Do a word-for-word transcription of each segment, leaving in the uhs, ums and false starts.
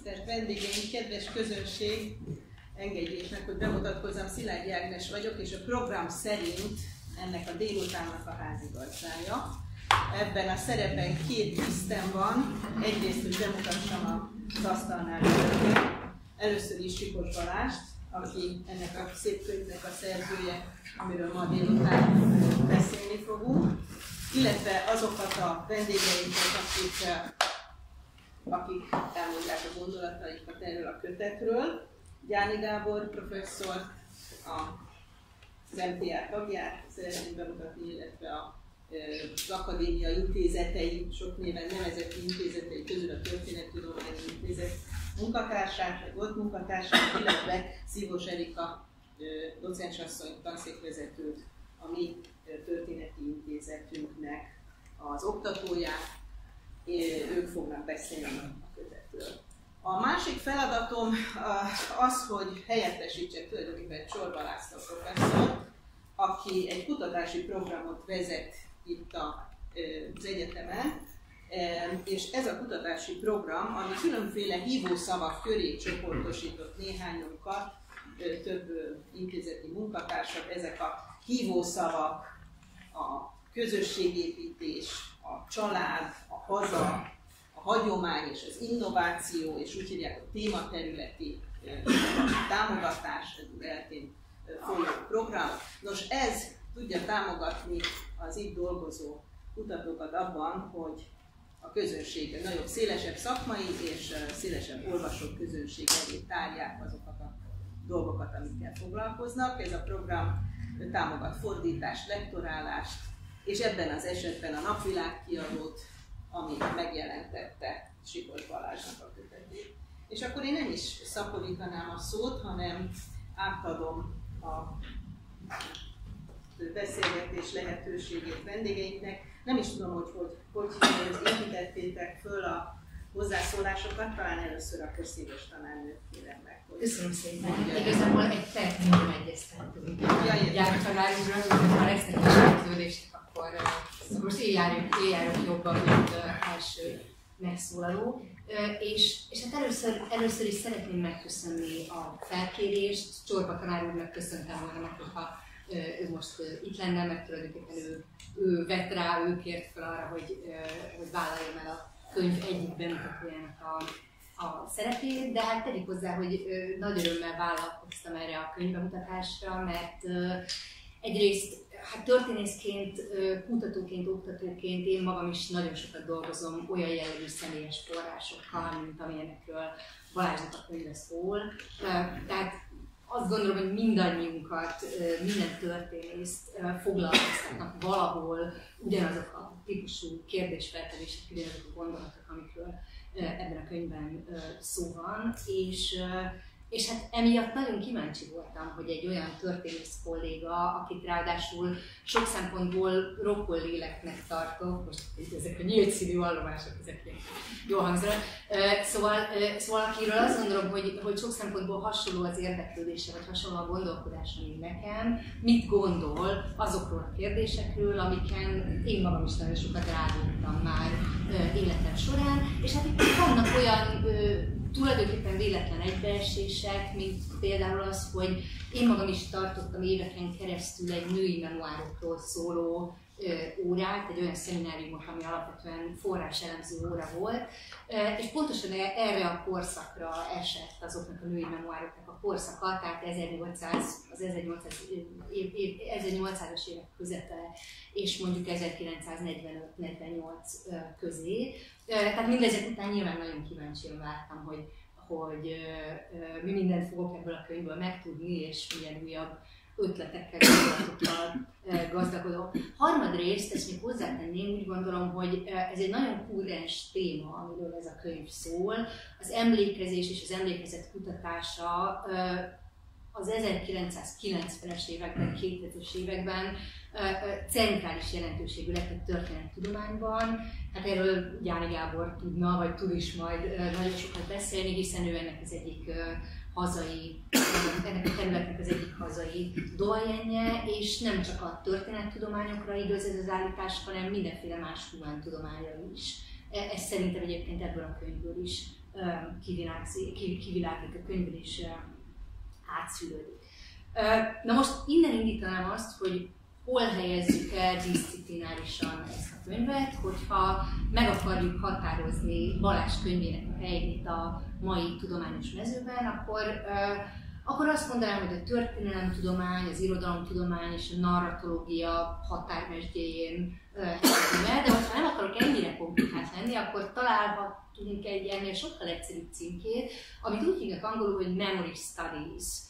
Tisztelt vendégeink, kedves közönség, engedjék meg, hogy bemutatkozzam, Szilágyi Ágnes vagyok, és a program szerint ennek a délutánnak a házigazdája. Ebben a szerepben két tisztem van, egyrészt, hogy bemutassam az asztalnál előtt. Először is Sipos Balást, aki ennek a szép könyvnek a szerzője, amiről ma délután beszélni fogunk, illetve azokat a vendégeinket, akik, akik elmondják a gondolataikat erről a kötetről. Gyáni Gábor professzor, az em té á tagját szeretném bemutatni, illetve az akadémia intézetei, sok néven nevezett intézetei közül a Történettudományi Intézet munkatársát, vagy volt munkatársát, illetve Szívós Erika docensasszony, tanszékvezetőt, a mi történeti intézetünknek az oktatóját, ők fognak beszélni a kötetről. A másik feladatom az, hogy helyettesítsek tulajdonképpen Csorba László professzor, aki egy kutatási programot vezet itt az egyetemen, és ez a kutatási program, ami különféle hívószavak köré csoportosított néhányunkat, több intézeti munkatársat, ezek a hívószavak, a közösségépítés, a család, a haza, a hagyomány és az innováció, és úgy hívják a tématerületi támogatás, ez eltén folyó program. Nos, ez tudja támogatni az itt dolgozó kutatókat abban, hogy a közönség nagyobb, szélesebb szakmai és szélesebb olvasó közönség elé tárják azokat a dolgokat, amikkel foglalkoznak. Ez a program támogat fordítást, lektorálást, és ebben az esetben a Napvilág kiadót, ami megjelentette Sipos Balázsnak a kötetét. És akkor én nem is szaporítanám a szót, hanem átadom a beszélgetés lehetőségét vendégeinknek. Nem is tudom, hogy hogy, hogy építettétek föl a hozzászólásokat, talán először a közszívos tanárnőt kérem meg. Köszönöm szépen. Igazából egy percig nem egyeztettünk. Járjuk tanárúra, hogyha lesznek is értődések, akkor most én járjuk, én járjuk jobban, mint első megszólaló. És, és hát először, először is szeretném megköszönni a felkérést. Csorba tanár úrnak köszöntem volna meg, hogyha ő most itt lenne, mert tulajdonképpen ő, ő vett rá, ő kért fel arra, hogy, hogy vállaljam el a könyv egyik bemutatójának a, a szerepét, de hát tegyük hozzá, hogy nagy örömmel vállalkoztam erre a könyvbemutatásra, mert egyrészt hát történészként, kutatóként, oktatóként én magam is nagyon sokat dolgozom olyan jellegű személyes forrásokkal, mint amilyenekről Balázsnak a könyve szól. Tehát azt gondolom, hogy mindannyiunkat, minden történészt foglalkoztatnak valahol ugyanazok a típusú kérdésfeltevések, ugyanazok a gondolatok, amikről ebben a könyvben szó van. És, és hát emiatt nagyon kíváncsi voltam, hogy egy olyan történész kolléga, akit ráadásul sok szempontból rokkol léleknek tartok, most ezek a nyílt szívű vallomások, ezek jól hangzanak. Szóval, szóval akiről azt gondolom, hogy, hogy sok szempontból hasonló az érdeklődése, vagy hasonló a gondolkodása, mint nekem, mit gondol azokról a kérdésekről, amiken én magam is nagyon sokat rádultam már életem során, és hát itt vannak olyan tulajdonképpen véletlen egybeesések, mint például az, hogy én magam is tartottam éveken keresztül egy női memoárokról szóló órát, egy olyan szemináriumot, ami alapvetően forráselemző óra volt, és pontosan erre a korszakra esett azoknak a női memoároknak a korszaka, tehát ezernyolcszáz, az ezernyolcszázas évek közepe és mondjuk ezerkilencszáznegyvenöt negyvennyolc közé. Tehát mindezek után nyilván nagyon kíváncsian vártam, hogy, hogy mi mindent fogok ebből a könyvből megtudni, és milyen újabb ötletekkel, gondolatokkal gazdagodom. Harmadrészt, ezt még hozzátenném, úgy gondolom, hogy ez egy nagyon kurrens téma, amiről ez a könyv szól. Az emlékezés és az emlékezet kutatása az ezerkilencszázkilencvenes években, kétezres években centrális jelentőségű lett a történettudományban. Hát erről Gyáni Gábor tudna, vagy tud is majd nagyon sokat beszélni, hiszen ő ennek az egyik hazai, ennek a területnek az egyik hazai doyenje, és nem csak a történettudományokra igaz ez az állítás, hanem mindenféle más humántudományra is. Ez szerintem egyébként ebből a könyvből is kiviláglik, a könyvből is átszűrődik. Na most innen indítanám azt, hogy hol helyezzük el diszciplinárisan ezt a könyvet, hogyha meg akarjuk határozni Balázs könyvének a helyét a mai tudományos mezőben, akkor, akkor azt mondanám, hogy a történelemtudomány, az irodalomtudomány és a narratológia határmesdjéjén helyezve, de ha nem akarok ennyire komplikált lenni, akkor találhatunk egy ennél sokkal egyszerűbb címkét, amit úgy hívnak angolul, hogy Memory Studies.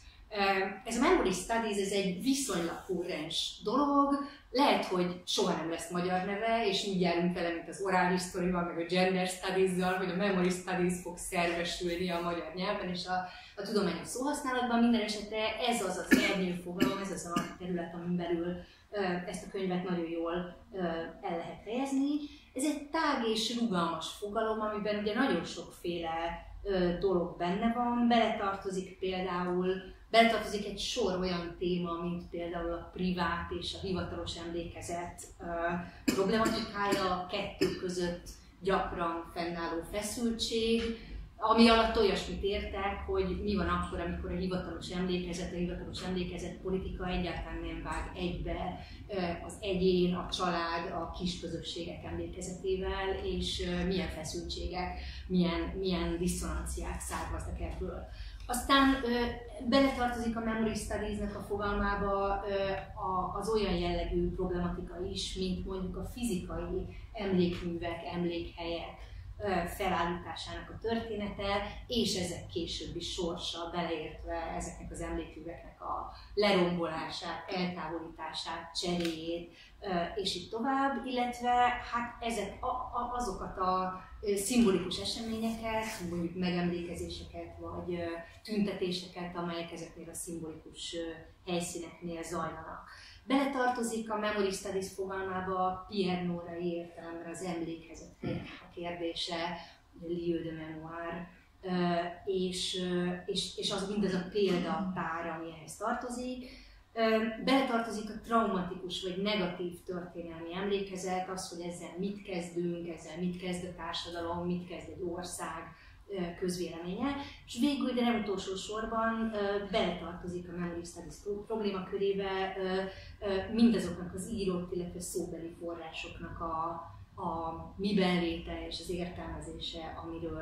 Ez a Memory Studies ez egy viszonylag kurrens dolog, lehet, hogy soha nem lesz magyar neve, és úgy járunk vele, mint az Oral History-val, meg a Gender Studies-zal, hogy a Memory Studies fog szervesülni a magyar nyelven és a, a tudományos szóhasználatban. Minden esetre ez az az ernyőfogalom, ez az a terület, amin belül ezt a könyvet nagyon jól el lehet helyezni. Ez egy tág és rugalmas fogalom, amiben ugye nagyon sokféle dolog benne van, beletartozik például Beletartozik egy sor olyan téma, mint például a privát és a hivatalos emlékezet uh, problematikája, a kettő között gyakran fennálló feszültség, ami alatt olyasmit értek, hogy mi van akkor, amikor a hivatalos emlékezet, a hivatalos emlékezet politika egyáltalán nem vág egybe uh, az egyén, a család, a kisközösségek emlékezetével, és uh, milyen feszültségek, milyen, milyen diszonanciák származnak ebből. Aztán ö, beletartozik a Memory Studies-nek a fogalmába ö, a, az olyan jellegű problematika is, mint mondjuk a fizikai emlékművek, emlékhelyek ö, felállításának a története, és ezek későbbi sorsa, beleértve ezeknek az emlékműveknek a lerombolását, eltávolítását, cseréjét, ö, és így tovább, illetve hát ezek a, a, azokat a szimbolikus eseményeket, mondjuk megemlékezéseket vagy tüntetéseket, amelyek ezeknél a szimbolikus helyszíneknél zajlanak. Beletartozik a Memory Studies fogalmába Pierre Nora-i értelemre az emlékezet a kérdése, a lieu de mémoire, és, és, és az mindez a példátár, ami ehhez tartozik. Beletartozik a traumatikus vagy negatív történelmi emlékezet, az, hogy ezzel mit kezdünk, ezzel mit kezd a társadalom, mit kezd egy ország közvéleménye, és végül, de nem utolsó sorban beletartozik a Memory Studies problémakörébe mindazoknak az írott, illetve szóbeli forrásoknak a, a miben léte és az értelmezése, amiről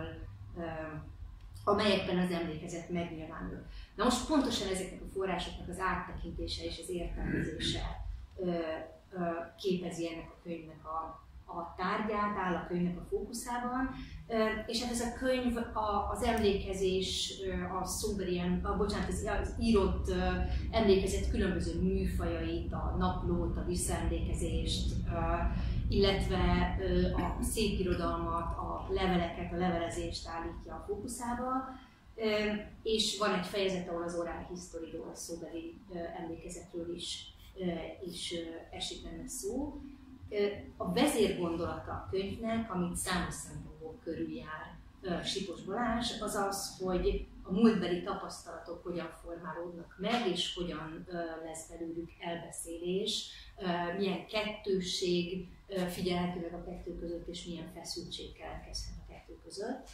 amelyekben az emlékezet megnyilvánul. Na most pontosan ezeknek a forrásoknak az áttekintése és az értelmezése ö, ö, képezi ennek a könyvnek a, a tárgyát, áll a könyvnek a fókuszában, ö, és hát ez a könyv a, az emlékezés, a szóbeli, a, bocsánat, az, az írott ö, emlékezet különböző műfajait, a naplót, a visszaemlékezést, ö, illetve ö, a szépirodalmat, a leveleket, a levelezést állítja a fókuszába, ö, és van egy fejezet, ahol az Oral History-ról, a szóbeli ö, emlékezetről is, ö, is ö, esik benne szó. Ö, a vezérgondolata a könyvnek, amit számos szempontból körüljár ö, Sipos Balázs, az az, hogy a múltbeli tapasztalatok hogyan formálódnak meg, és hogyan ö, lesz belőlük elbeszélés, ö, milyen kettősség figyelhető meg a kettő között, és milyen feszültség keletkezhet a kettő között.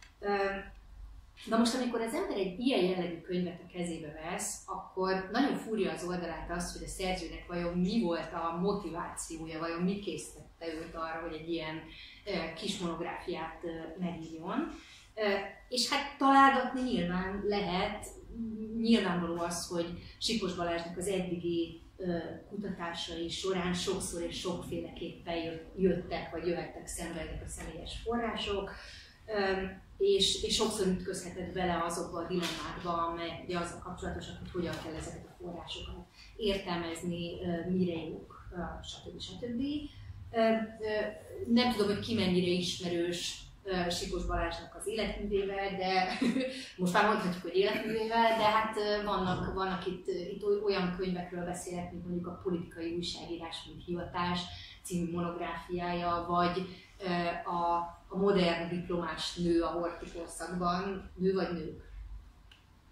Na most, amikor az ember egy ilyen jellegű könyvet a kezébe vesz, akkor nagyon fúrja az oldalát az, hogy a szerzőnek vajon mi volt a motivációja, vajon mi késztette őt arra, hogy egy ilyen kis monográfiát megírjon. És hát találgatni nyilván lehet, nyilvánvaló az, hogy Sipos Balázsnak az eddigi kutatásai során sokszor és sokféleképpen jöttek, vagy jöhettek szembe ezek a személyes források, és, és sokszor ütközhetett bele azokba a dilemmákba, amelyek ugye azzal kapcsolatosak, hogy hogyan kell ezeket a forrásokat értelmezni, mire jók, stb. stb. Nem tudom, hogy ki mennyire ismerős Sipos Balázsnak az életművével, de most már mondhatjuk, hogy életművével, de hát vannak, vannak itt, itt olyan könyvekről beszélek, mint mondjuk a Politikai Újságírás, mint hivatás című monográfiája, vagy a, a modern diplomás nő a horthy korszakban, nő vagy nők? Nő.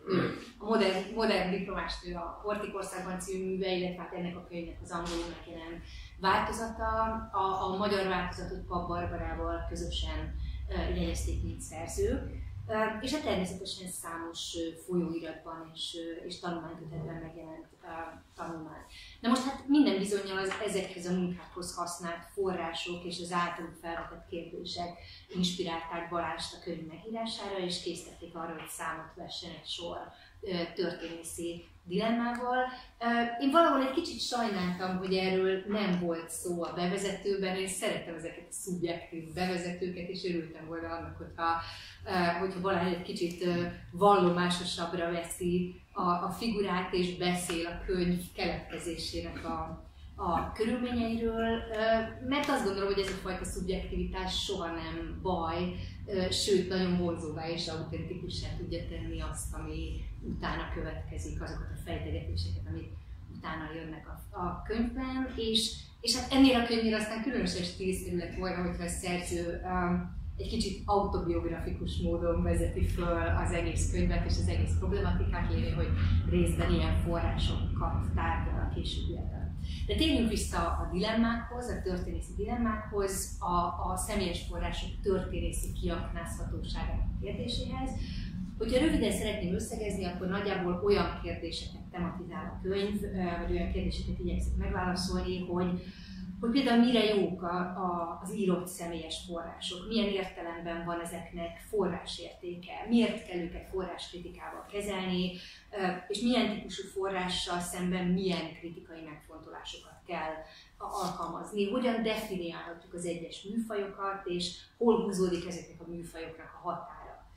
a modern, modern diplomás nő a Horthy-korszakban című műve, illetve hát ennek a könyvnek az angolul megjelent változata. A, a magyar változatot Papp Barbarával közösen jegyezték, mint szerzők. És hát természetesen számos folyóiratban és, és tanulmánykötetben megjelent tanulmány. Na most hát minden bizonnyal az ezekhez a munkákhoz használt források és az általuk felvetett kérdések inspirálták Balást a könyv megírására, és késztették arra, hogy számot vessen egy sor történészi dilemmával. Én valahol egy kicsit sajnáltam, hogy erről nem volt szó a bevezetőben, és szeretem ezeket a szubjektív bevezetőket, és örültem volna annak, hogyha, hogyha Balázs egy kicsit vallomásosabbra veszi a, a figurát, és beszél a könyv keletkezésének a, a körülményeiről, mert azt gondolom, hogy ez a fajta szubjektivitás soha nem baj, sőt, nagyon vonzóvá és autentikussá tudja tenni azt, ami utána következik, azokat a fejtegetéseket, amik utána jönnek a, a könyvben, és, és hát ennél a könyvnél aztán különösen stílszerű lett volna, hogyha a szerző um, egy kicsit autobiografikus módon vezeti föl az egész könyvet és az egész problematikát, lévén, hogy részben ilyen forrásokat tárgyal a későbbiekben. De térjünk vissza a dilemmákhoz, a történészi dilemmákhoz, a, a személyes források történészi kiaknázhatóságának kérdéséhez. Hogyha röviden szeretném összegezni, akkor nagyjából olyan kérdéseket tematizál a könyv, vagy olyan kérdéseket igyekszik megválaszolni, hogy, hogy például mire jók a, a, az írott személyes források, milyen értelemben van ezeknek forrásértéke, miért kell őket forráskritikával kezelni, és milyen típusú forrással szemben milyen kritikai megfontolásokat kell alkalmazni, hogyan definiálhatjuk az egyes műfajokat, és hol húzódik ezeknek a műfajoknak a határa.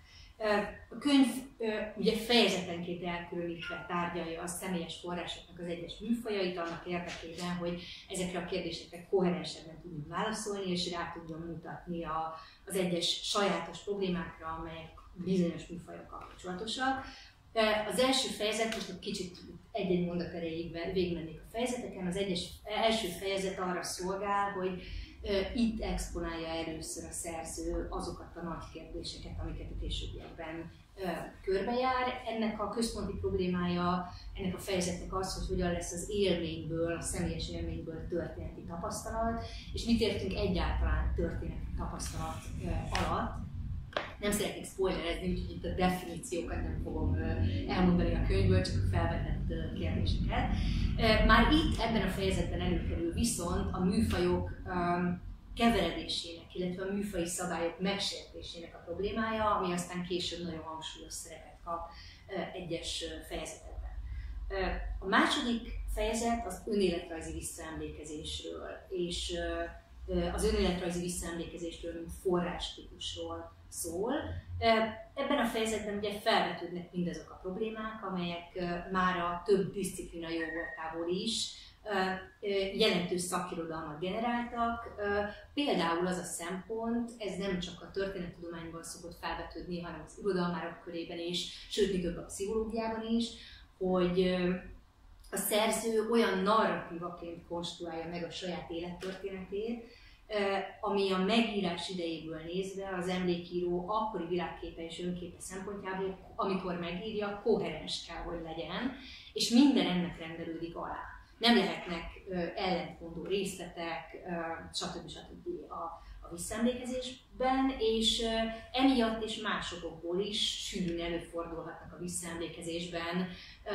A könyv ugye fejezetenként elkülönítve tárgyalja a személyes forrásoknak az egyes műfajait annak érdekében, hogy ezekre a kérdésekre koherensebben tudjunk válaszolni, és rá tudjon mutatni a, az egyes sajátos problémákra, amelyek bizonyos műfajokkal kapcsolatosak. Az első fejezet, most egy kicsit egy-egy mondat erejéig végigmennék a fejezeteken, az egyes, első fejezet arra szolgál, hogy itt exponálja először a szerző azokat a nagy kérdéseket, amiket a későbbiekben körbejár. Ennek a központi problémája, ennek a fejezetnek az, hogy hogyan lesz az élményből, a személyes élményből történeti tapasztalat, és mit értünk egyáltalán történeti tapasztalat alatt. Nem szeretnék spoilerezni, úgyhogy itt a definíciókat nem fogom elmondani a könyvből, csak a felvetett kérdéseket. Már itt ebben a fejezetben előkerül viszont a műfajok keveredésének, illetve a műfaji szabályok megsértésének a problémája, ami aztán később nagyon hangsúlyos szerepet kap egyes fejezetekben. A második fejezet az önéletrajzi visszaemlékezésről, és az önéletrajzi visszaemlékezésről, mint forrástípusról szól. Ebben a fejezetben ugye felvetődnek mindazok a problémák, amelyek már a több diszciplina jó voltából is jelentős szakirodalmat generáltak. Például az a szempont, ez nem csak a történettudományban szokott felvetődni, hanem az irodalmárok körében is, sőt, még több a pszichológiában is, hogy a szerző olyan narratívaként konstruálja meg a saját élettörténetét, ami a megírás idejéből nézve az emlékíró akkori világképe és önképe szempontjából, amikor megírja, koherens kell, hogy legyen, és minden ennek rendelődik alá. Nem lehetnek ellentmondó részletek, stb. stb. a, a visszaemlékezésben, és emiatt és másokból is sűrűn előfordulhatnak a visszaemlékezésben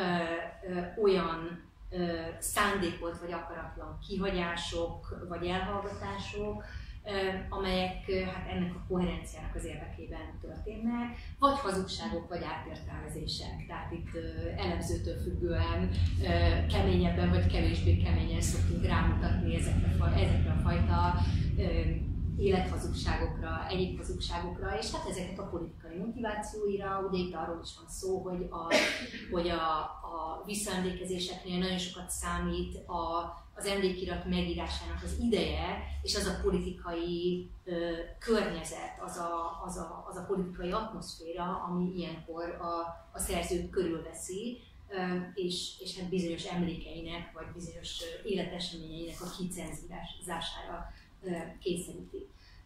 olyan szándékolt vagy akaratlan kihagyások vagy elhallgatások, amelyek hát ennek a koherenciának az érdekében történnek, vagy hazugságok, vagy átértelmezések. Tehát itt elemzőtől függően keményebben vagy kevésbé keményen szoktunk rámutatni ezekre, ezekre a fajta élethazugságokra, egyéb hazugságokra, és hát ezeknek a politikai motivációira. Ugye itt arról is van szó, hogy a, hogy a, a visszaemlékezéseknél nagyon sokat számít a, az emlékirat megírásának az ideje, és az a politikai ö, környezet, az a, az, a, az a politikai atmoszféra, ami ilyenkor a, a szerzőt körülveszi, ö, és, és hát bizonyos emlékeinek, vagy bizonyos életeseményeinek a kicenzírására kényszeríti.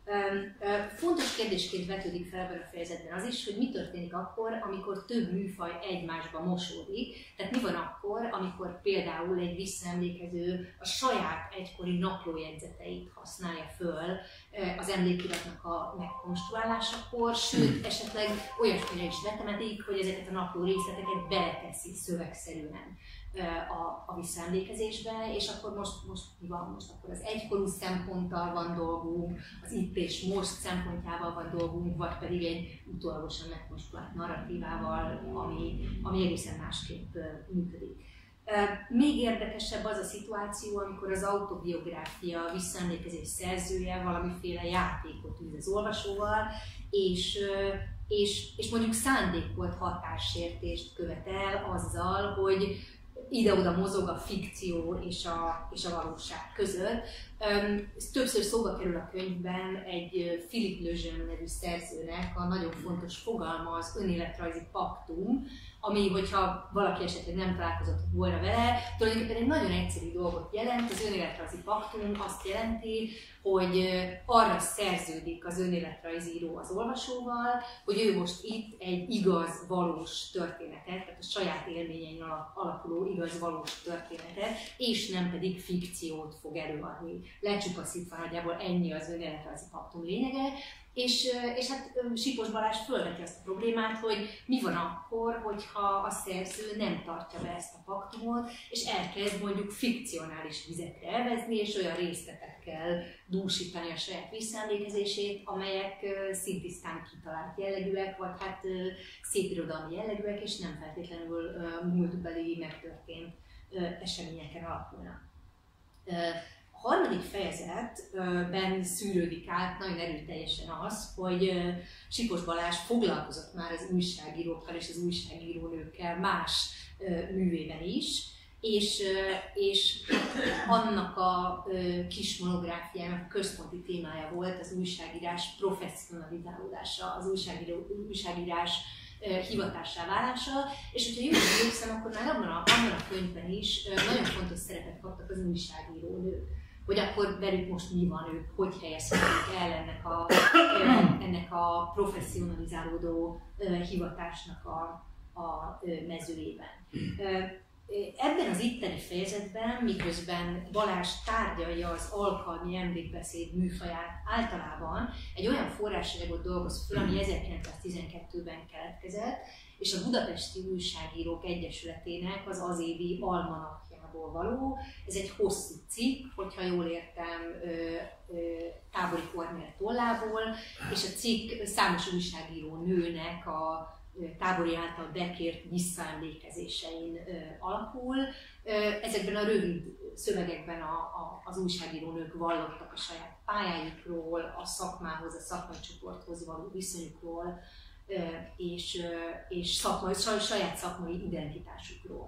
Fontos kérdésként vetődik fel ebben a fejezetben az is, hogy mi történik akkor, amikor több műfaj egymásba mosódik. Tehát mi van akkor, amikor például egy visszaemlékező a saját egykori naplójegyzeteit használja föl az emlékiratnak a megkonstruálásakor, sőt, esetleg olyasmire is betemetik, hogy ezeket a napló részleteket beleteszi szövegszerűen a, a visszaemlékezésbe, és akkor most, most mi van? Most akkor az egykorú szemponttal van dolgunk, az itt és most szempontjával van dolgunk, vagy pedig egy utólagosan megkonstruált narratívával, ami, ami egészen másképp működik. Még érdekesebb az a szituáció, amikor az autobiográfia visszaemlékezés szerzője valamiféle játékot űz az olvasóval, és, és, és mondjuk szándékolt hatássértést követel azzal, hogy ide-oda mozog a fikció és a, és a valóság között. Ez többször szóba kerül a könyvben egy Philippe Lejeune nevű szerzőnek a nagyon fontos fogalma, az önéletrajzi paktum, ami, hogyha valaki esetleg nem találkozott volna vele, tulajdonképpen egy nagyon egyszerű dolgot jelent. Az önéletrajzi paktum azt jelenti, hogy arra szerződik az önéletrajzíró az olvasóval, hogy ő most itt egy igaz, valós történetet, tehát a saját élményein alapuló igaz, valós történetet, és nem pedig fikciót fog előadni. Lecsupaszítva nagyjából ennyi az önéletrajzi paktum lényege. És, és hát Sipos Balázs fölveti azt a problémát, hogy mi van akkor, hogyha a szerző nem tartja be ezt a paktumot, és elkezd mondjuk fikcionális vizekre elvezni, és olyan részletekkel dúsítani a saját visszaemlékezését, amelyek szintisztán kitalált jellegűek, vagy hát szépirodalmi jellegűek, és nem feltétlenül múltbeli megtörtént eseményeken alapulnak. A harmadik fejezetben szűrődik át nagyon erőteljesen az, hogy Sipos Balázs foglalkozott már az újságírókkal és az újságírónőkkel más művében is, és, és annak a kis monográfiának központi témája volt az újságírás professzionalizálódása, az újságíró, újságírás hivatássá válása, és hogyha jól emlékszem, akkor már abban a, abban a könyvben is nagyon fontos szerepet kaptak az újságírónők. Hogy akkor velük most mi van, ők hogy helyezhetik el ennek a, ennek a professzionalizálódó hivatásnak a, a mezőjében. Ebben az itteni fejezetben, miközben Balázs tárgyalja az alkalmi emlékbeszéd műfaját általában, egy olyan forrásanyagot dolgoz fel, ami ezerkilencszáztizenkettőben keletkezett, és a Budapesti Újságírók Egyesületének az azévi almanakjából való. Ez egy hosszú cikk, hogyha jól értem, Tábori Kornél tollából, és a cikk számos újságíró nőnek a Tábori által bekért visszaemlékezésein alapul. Ezekben a rövid szövegekben a, a, az újságírónők vallottak a saját pályájukról, a szakmához, a szakmai csoporthoz való viszonyukról, és, és szakmai, saját szakmai identitásukról.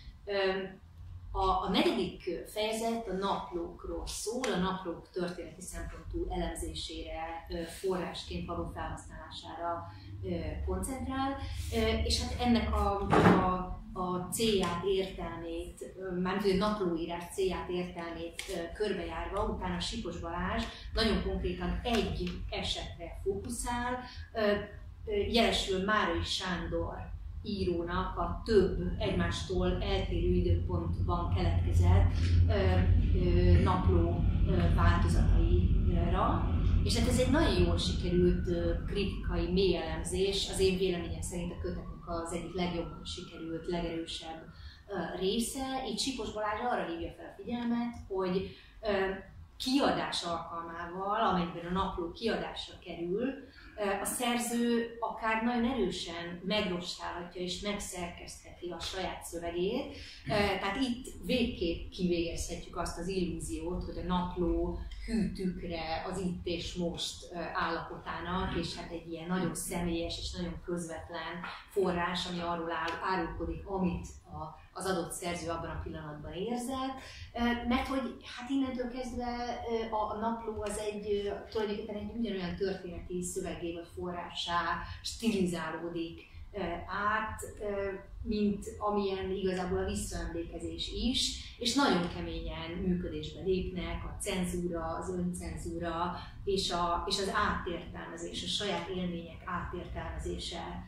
A, a negyedik fejezet a naplókról szól, a naplók történeti szempontú elemzésére, forrásként való felhasználására koncentrál, és hát ennek a, a, a célját, értelmét, mármint a naplóírás célját, értelmét körbejárva, utána Sipos Balázs nagyon konkrétan egy esetre fókuszál, jelesül Márai Sándor írónak a több egymástól eltérő időpontban keletkezett ö, ö, napló ö, változataira. És hát ez egy nagyon jól sikerült ö, kritikai mélyelemzés, az én véleményem szerint a kötetnek az egyik legjobban sikerült, legerősebb ö, része. Így Sipos Balázs arra hívja fel a figyelmet, hogy ö, kiadás alkalmával, amelyben a napló kiadásra kerül, a szerző akár nagyon erősen megrostálhatja és megszerkesztheti a saját szövegét. Tehát itt végképp kivégezhetjük azt az illúziót, hogy a napló hű tükre az itt és most állapotának, és hát egy ilyen nagyon személyes és nagyon közvetlen forrás, ami arról árulkodik, amit a az adott szerző abban a pillanatban érzett, mert hogy hát innentől kezdve a napló az egy, tulajdonképpen egy ugyanolyan történeti szövegé vagy forrássá stilizálódik át, mint amilyen igazából a visszaemlékezés is, és nagyon keményen működésbe lépnek a cenzúra, az öncenzúra és, a, és az átértelmezés, a saját élmények átértelmezése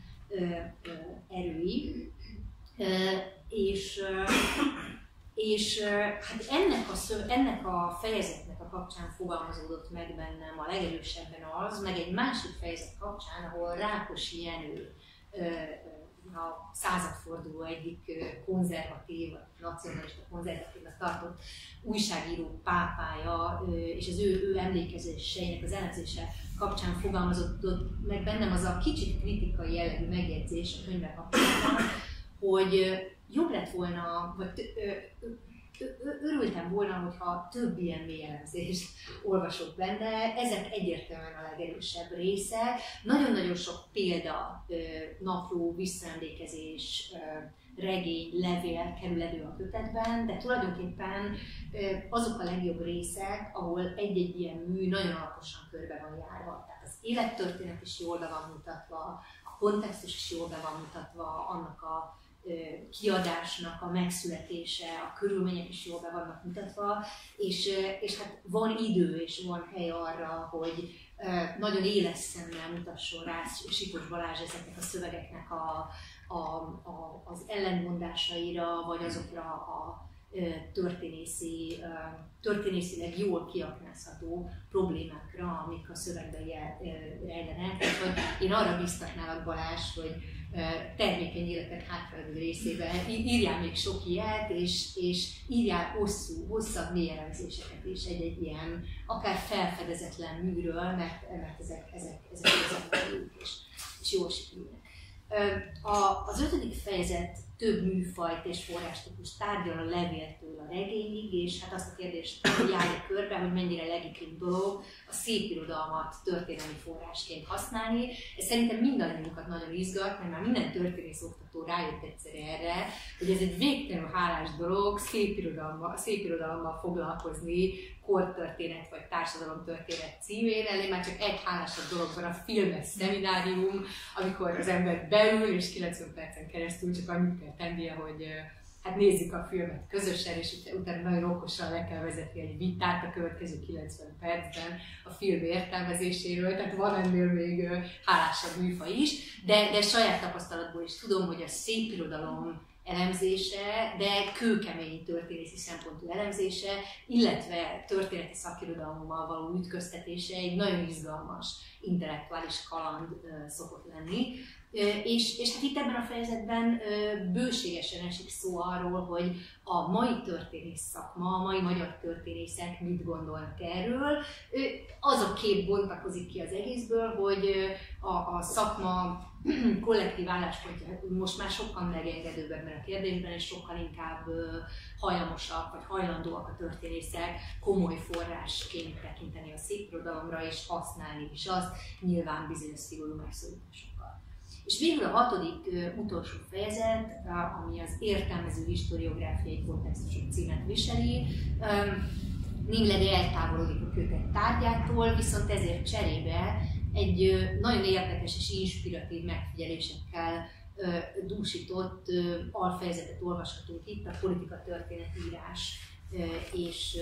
erői. És, és hát ennek a, szöv, ennek a fejezetnek a kapcsán fogalmazódott meg bennem a legerősebben az, meg egy másik fejezet kapcsán, ahol Rákosi Jenő, a századforduló egyik konzervatív, nacionalista konzervatívnak tartott újságíró pápája, és az ő, ő emlékezéseinek az elemzése kapcsán fogalmazott meg bennem az a kicsit kritikai jellegű megjegyzés a könyvvel kapcsolatban, hogy jobb lett volna, vagy örültem volna, hogyha több ilyen mély elemzést olvasok benne. Ezek egyértelműen a legerősebb része. Nagyon-nagyon sok példa, napló, visszaemlékezés, regény, levél kerül elő a kötetben, de tulajdonképpen azok a legjobb részek, ahol egy-egy ilyen mű nagyon alaposan körbe van járva. Tehát az élettörténet is jól be van mutatva, a kontextus is jól be van mutatva, annak a kiadásnak a megszületése, a körülmények is jól be vannak mutatva, és, és hát van idő és van hely arra, hogy nagyon éles szemmel mutasson rá Sipos Balázs ezeknek a szövegeknek a, a, a, az ellentmondásaira, vagy azokra a történészi, történészileg jól kiaknázható problémákra, amik a szövegben rejlenek. Tehát én arra biztatnálak, Balázs, hogy termékeny életek hátralévő részében írjál még sok ilyet, és, és írjál hosszú, hosszabb mély elemzéseket is egy-egy ilyen, akár felfedezetlen műről, mert, mert ezek, ezek, ezek, ezek jók és, és jól sikerülnek. A, az ötödik fejezet több műfajt és forrástípust tárgyal a levéltől a regényig, és hát azt a kérdést járja körbe, hogy mennyire legitim dolog a szépirodalmat történelmi forrásként használni. Ez szerintem mindannyiunkat nagyon izgat, mert már minden történész oktató rájött egyszer erre, hogy ez egy végtelenül hálás dolog szépirodalommal, szépirodalommal foglalkozni, kortörténet vagy társadalomtörténet címén. Elé már csak egy hálásabb dolog van, a filmes szeminárium, amikor az ember beül és kilencven percen keresztül csak annyit kell tennie, hogy hát nézzük a filmet közösen, és utána nagyon okosan le kell vezetni egy vitát a következő kilencven percben a film értelmezéséről, tehát van ennél még hálásabb műfaj is, de, de saját tapasztalatból is tudom, hogy a szépirodalom elemzése, de kőkemény történészi szempontú elemzése, illetve történeti szakirodalommal való ütköztetése egy nagyon izgalmas intellektuális kaland szokott lenni. És, és hát itt ebben a fejezetben bőségesen esik szó arról, hogy a mai történész szakma, a mai magyar történészek mit gondolnak erről. Az a kép bontakozik ki az egészből, hogy a, a szakma kollektív álláspontja most már sokkal megengedőbb ebben a kérdésben, és sokkal inkább hajlamosak vagy hajlandóak a történészek komoly forrásként tekinteni a szépirodalomra, és használni is azt, nyilván bizonyos szigorú megszorításokkal. És végül a hatodik, utolsó fejezet, ami az értelmező historiográfiai kontextusok címet viseli, némileg eltávolodik a kötet tárgyától, viszont ezért cserébe egy nagyon érdekes és inspiratív megfigyelésekkel dúsított alfejezetet olvashatunk itt, a politikatörténetírás és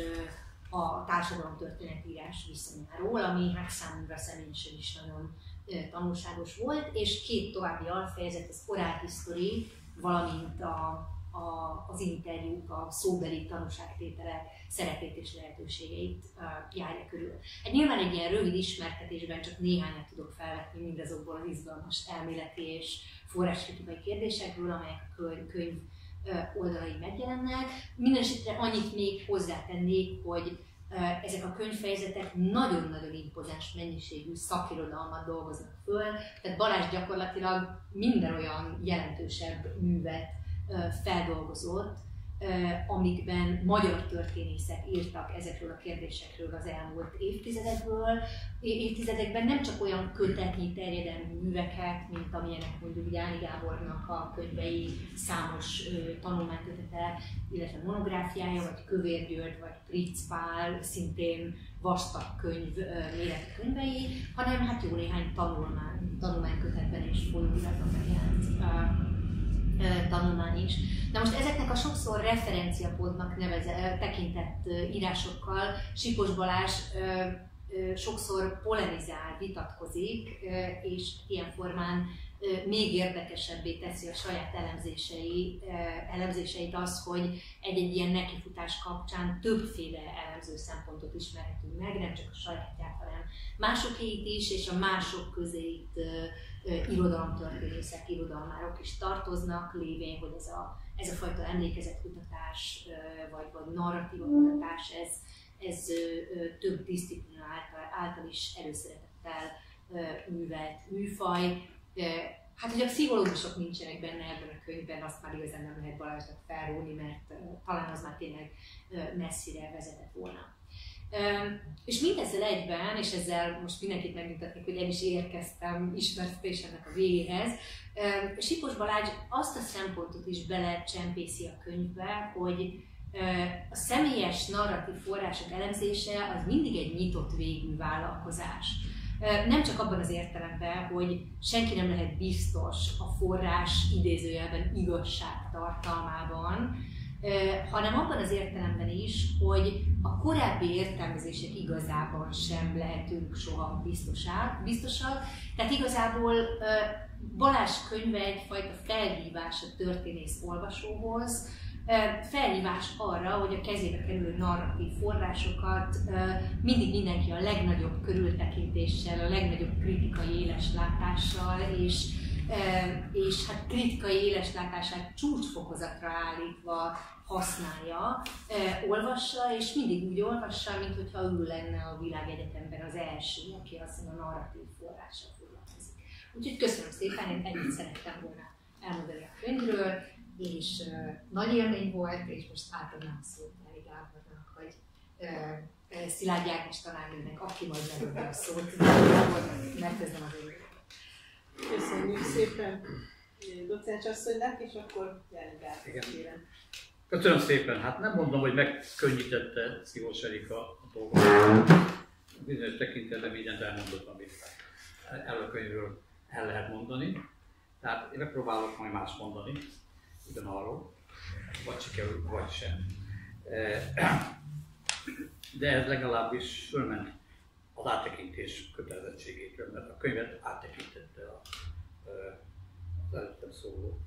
a társadalomtörténetírás viszonyáról, ami hát számunkra személyesen is nagyon tanulságos volt, és két további alfejezet, az oral history, valamint a, a, az interjúk, a szóbeli tanúságtételek szerepét és lehetőségeit uh, járja körül. Hát nyilván egy ilyen rövid ismertetésben csak néhányat tudok felvetni mindazokból az izgalmas elméleti és forráskritikai kérdésekről, amelyek a könyv, könyv uh, oldalai megjelennek. Mindenesetre annyit még hozzátennék, hogy uh, ezek a könyvfejezetek nagyon-nagyon impozáns mennyiségű szakirodalmat dolgoznak föl, tehát Balázs gyakorlatilag minden olyan jelentősebb művet uh, feldolgozott, amikben magyar történészek írtak ezekről a kérdésekről az elmúlt évtizedekből. Évtizedekben nem csak olyan kötetnyi terjedelmű műveket, mint amilyenek mondjuk Gyáni Gábornak a könyvei, számos tanulmánykötete, illetve monográfiája, vagy Kövér György, vagy Fritz Pál, szintén vastag könyv méretű könyvei, hanem hát jó néhány tanulmány, tanulmánykötetben és folyóiratban megjelent tanulmány is. Na most ezeknek a sokszor referenciapontnak neveze, tekintett írásokkal Sipos Balázs sokszor polemizál, vitatkozik, és ilyen formán még érdekesebbé teszi a saját elemzései, elemzéseit az, hogy egy-egy ilyen nekifutás kapcsán többféle elemző szempontot ismerhetünk meg, nem csak a sajátját, hanem másokéit is, és a mások közé itt irodalomtörténészek, irodalmárok is tartoznak, lévén, hogy ez a, ez a fajta emlékezetkutatás, vagy, vagy narratíva kutatás, ez, ez több diszciplína által, által is előszeretettel művelt műfaj. Hát, hogy a pszichológusok nincsenek benne ebben a könyvben, azt már igazán nem lehet Balázsnak felróni, mert talán az már tényleg messzire vezetett volna. És mindezzel egyben, és ezzel most mindenkit megmutatnék, hogy el is érkeztem ismertetésemnek a végéhez, Sipos Balázs azt a szempontot is belecsempészi a könyvbe, hogy a személyes narratív források elemzése az mindig egy nyitott végű vállalkozás. Nem csak abban az értelemben, hogy senki nem lehet biztos a forrás idézőjelben igazság tartalmában, hanem abban az értelemben is, hogy a korábbi értelmezések igazában sem lehetünk soha biztosak. biztosak. Tehát igazából Balázs könyve egyfajta felhívás a történész olvasóhoz, felhívás arra, hogy a kezébe kerülő narratív forrásokat mindig mindenki a legnagyobb körültekintéssel, a legnagyobb kritikai éleslátással és, és hát kritikai éleslátását csúcsfokozatra állítva használja, olvassa, és mindig úgy olvassa, mintha ő lenne a világegyetemben az első, aki azon a narratív forrással foglalkozik. Úgyhogy köszönöm szépen, én ennyit szerettem volna elmondani a könyvről, és uh, nagy élmény volt, és most átadnám szót Gyáni Gábornak, hogy uh, Szilágy Ágnes tanárnőnek, aki majd megadja a szót, megkezdem az előtt. Köszönjük szépen docens asszonynak, és akkor Gyáni Gábor kérem. Köszönöm szépen. Hát nem mondom, hogy megkönnyítette Szivos Erika a dolgot. Bizonyos tekintetben mindent elmondott, amit el a könyvről el lehet mondani. Tehát én megpróbálok majd más mondani, ugyanarról, vagy sikerül, vagy sem. De ez legalábbis fölment az áttekintés kötelezettségétől, mert a könyvet áttekintette az előttem szóló.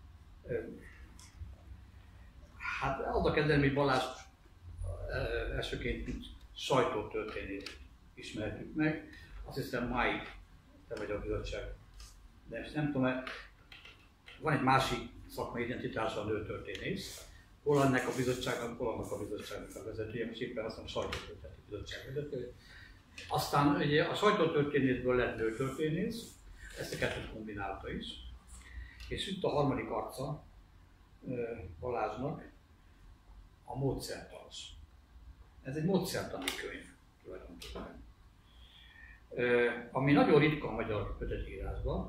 Hát az a kezdem, hogy Balázs elsőként sajtótörténét ismertük meg. Azt hiszem máig te vagy a bizottság. De nem tudom, mert van egy másik szakmai identitása a nőtörténész. Hol ennek a bizottságnak, hol annak a bizottságnak a vezetője, most éppen azt mondom, a sajtótörténeti bizottság vezetője. Aztán ugye a sajtótörténészből lett nőtörténész, ezt a kettőt kombinálta is. És itt a harmadik arca Balázsnak a módszertanos. Ez egy módszertani könyv tulajdonképpen. Ami nagyon ritka a magyar kötetírásban,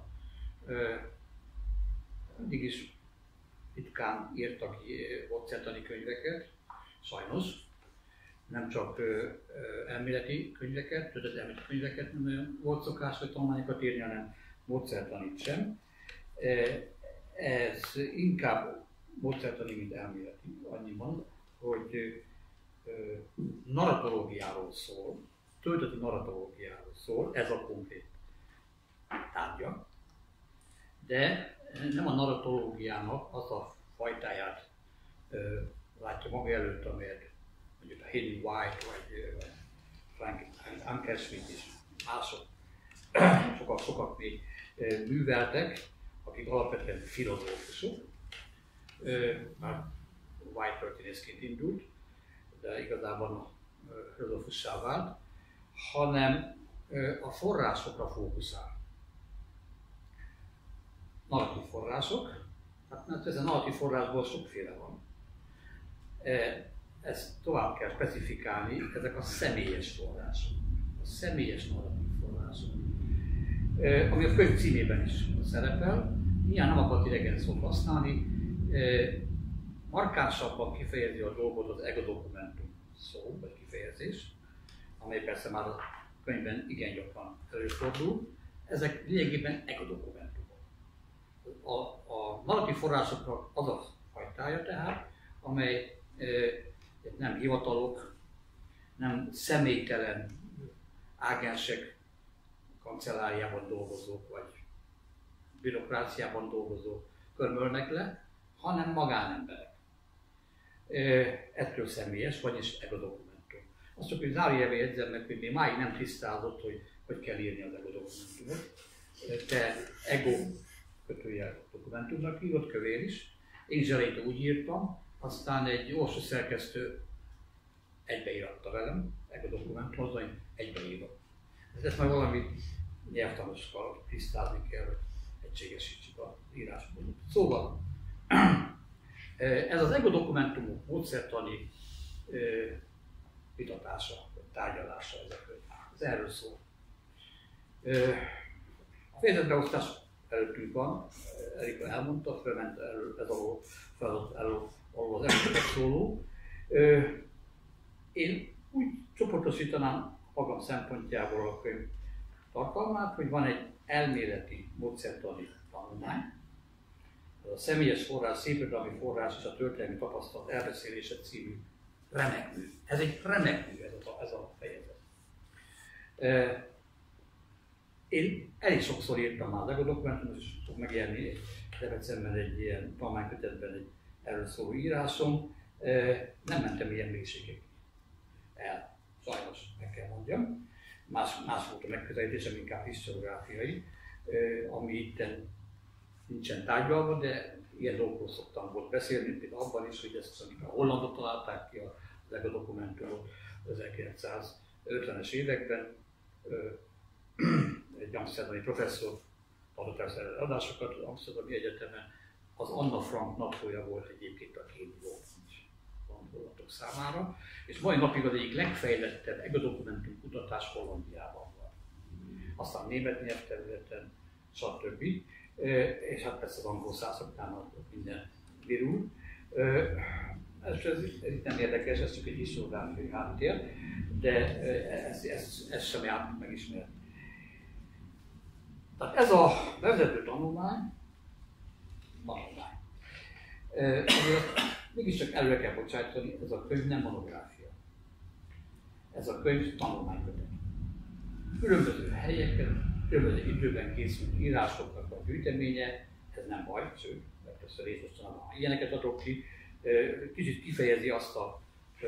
mindig is ritkán írtak módszertani könyveket, sajnos. Nem csak elméleti könyveket, kötetelméleti könyveket nem olyan volt szokás, hogy tanulmányokat írni, hanem módszertanit sem. Ez inkább módszertani, mint elméleti, annyiban, hogy narratológiáról szól, történeti narratológiáról szól, ez a konkrét tárgya, de nem a narratológiának az a fajtáját ö, látja maga előtt, amelyet mondjuk a Hayden White vagy, vagy Frank Anker Smith is mások, sokat, sokat még műveltek, akik alapvetően filozófusok. Már White történészként indult, de igazából filozófussá vált, hanem a forrásokra fókuszál. Narratív források, hát mert ezen narratív forrásból sokféle van. ezt tovább kell specifikálni, ezek a személyes források, a személyes narratív források, ami a könyv címében is szerepel. Ilyen nem akart idegen szót használni, markánsabban kifejezi a dolgot az egodokumentum szó, vagy kifejezés, amely persze már a könyvben igen gyakran előfordul. Ezek lényegében egodokumentumok. A, a narratív forrásoknak az a fajtája tehát, amely e, nem hivatalok, nem személytelen ágensek kancelláriában dolgozók, vagy bürokráciában dolgozók körmölnek le, hanem magánemberek. E, ettől személyes, vagyis egodokumentum. Azt csak, hogy zárójelbe jegyzem meg, hogy még máig nem tisztázott, hogy hogy kell írni az egodokumentumot. Te ego kötőjel dokumentumnak írott, kövér is. Én is elejétől úgy írtam, aztán egy olvasó szerkesztő egybeíratta velem, egodokumentumhoz, hogy egybeírott. Ezt majd valami nyelvtanokkal tisztázni kell, hogy egységesítsük az írásmódot. Szóval, ez az egodokumentumok módszertani vitatása, vagy tárgyalása ezek. Ez erről szól. A fejezetbeosztás előttünk van, Erika elmondta, felment elő, ez alól, feladott elő, alól az előttek szóló. Én úgy csoportosítanám magam szempontjából a könyv tartalmát, hogy van egy elméleti módszertani tanulmány, a személyes forrás, szépirodalmi forrás és a történelmi tapasztalat elbeszélése című remek mű. Ez egy remek mű, ez a, ez a fejezet. Én elég sokszor írtam már az egodokumentumot, és fog megjelenni Debrecenben egy ilyen tanulmánykötetben egy erről szóló írásom. Nem mentem ilyen mélységekig el, sajnos meg kell mondjam. Más, más volt a megközelítésem, inkább historiográfiai, ami itt nincsen tárgyalva, de ilyen dolgokról szoktam volt beszélni, például abban is, hogy ezt a hollandok találták ki az egodokumentumot ezerkilencszázötvenes években. Egy amszterdami professzor adott el adásokat az Amszterdami Egyetemen. Az Anna Frank naplója volt egyébként a két dolog hollandok számára, és mai napig az egyik legfejlettebb egodokumentum kutatás Hollandiában van. Aztán német nyelvterületen, stb. És hát persze az angol százaknál minden virul. Ez, ez, ez itt nem érdekes, ez csak egy historiográfiai háttér, de ez, ez, ez sem járt megismerni. Tehát ez a bevezető tanulmány, tanulmány. Azért mégiscsak előre kell bocsájtani, ez a könyv nem monográfia. Ez a könyv tanulmánykötet. Különböző helyeken, különböző időben készült írásoknak a gyűjteménye, ez nem baj, sőt, mert ezt a részt ilyeneket adok ki, kicsit kifejezi azt a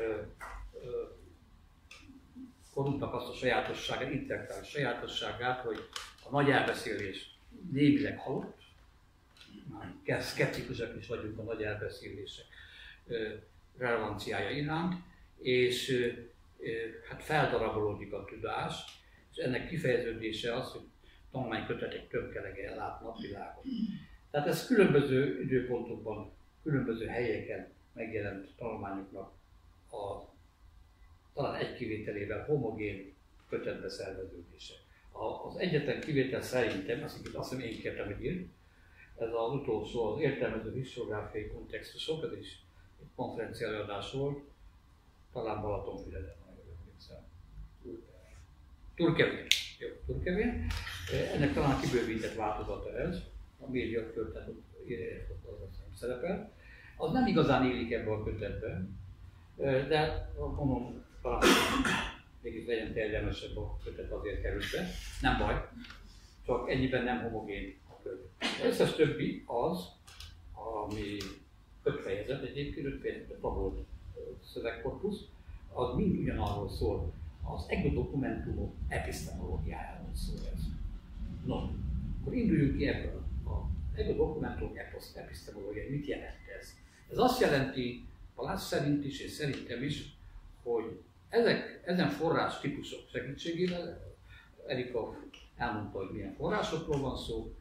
korunknak azt a sajátosságát, intellektuális sajátosságát, hogy a nagy elbeszélés némileg halott, már szkeptikusak is vagyunk a nagy elbeszélések relevanciája iránt, és hát feldarabolódik a tudás, és ennek kifejeződése az, hogy tanulmánykötetek tömkelege ellát napvilágot. Tehát ez különböző időpontokban, különböző helyeken megjelent tanulmányoknak a talán egy kivételével homogén kötetbe szerveződése. Az egyetlen kivétel szerintem, azt hiszem én kértem, hogy írt, ez az utolsó, az értelmező historiográfiai kontextusok, ez is egy konferencia előadás volt, talán Balatonfüreden, majd emlékszem. Turkevén. Jó, Turkevén. Ennek talán kibővített változata ez, a média kötet ott szerepel. Az nem igazán élik ebbe a kötetben, de mondom, talán mégis legyen terjedelmesebb a kötet, azért került be. Nem baj, csak ennyiben nem homogén a könyv. Az összes többi az, ami öt fejezet, egyébként öt fejezetben tagolt szövegkorpusz, az mind ugyanarról szól. Az egodokumentumok epistemológiájáról szól ez. No, akkor induljunk ki ebből. Az egodokumentumok epistemológiája, mit jelent ez? Ez azt jelenti, Pallas szerint is és szerintem is, hogy ezek, ezen forrás típusok segítségével, Erika elmondta, hogy milyen forrásokról van szó,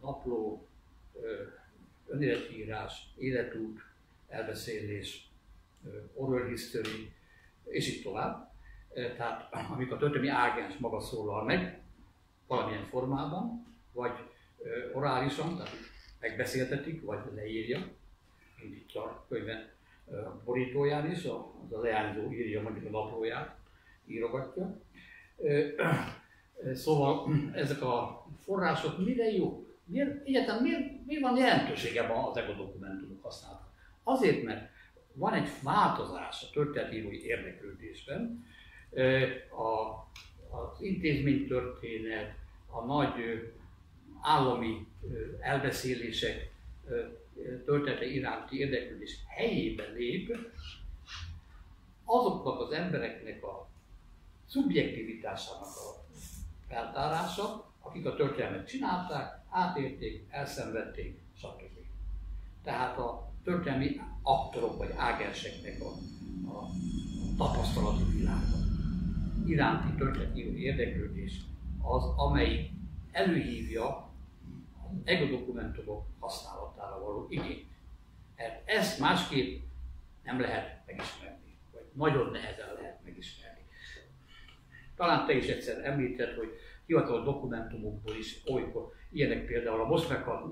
napló, önéletírás, életút, elbeszélés, oral history, és így tovább. Tehát amikor a történelmi ágens maga szólal meg, valamilyen formában, vagy orálisan, tehát megbeszéltetik, vagy leírja, mint itt a könyve borítóján is, az a leányzó írja mondjuk a naplóját, írogatja. Szóval ezek a források mire jó? Miért, egyáltalán miért, miért van jelentősége az ego dokumentumok használata? Azért, mert van egy változás a történetírói érdeklődésben, a, az intézménytörténet, a nagy állami elbeszélések története iránti érdeklődés helyébe lép, azoknak az embereknek a szubjektivitásának a feltárása, akik a történelmet csinálták, átérték, elszenvedték, stb. Tehát a történelmi aktorok vagy ágenseknek a, a tapasztalati világa iránti történetíró érdeklődés az, amely előhívja az ego dokumentumok használatára való igényt. Hát ezt másképp nem lehet megismerni, vagy nagyon nehezen lehet megismerni. Talán te is egyszer említed, hogy hivatalos dokumentumokból is olykor, ilyenek például a most meghalt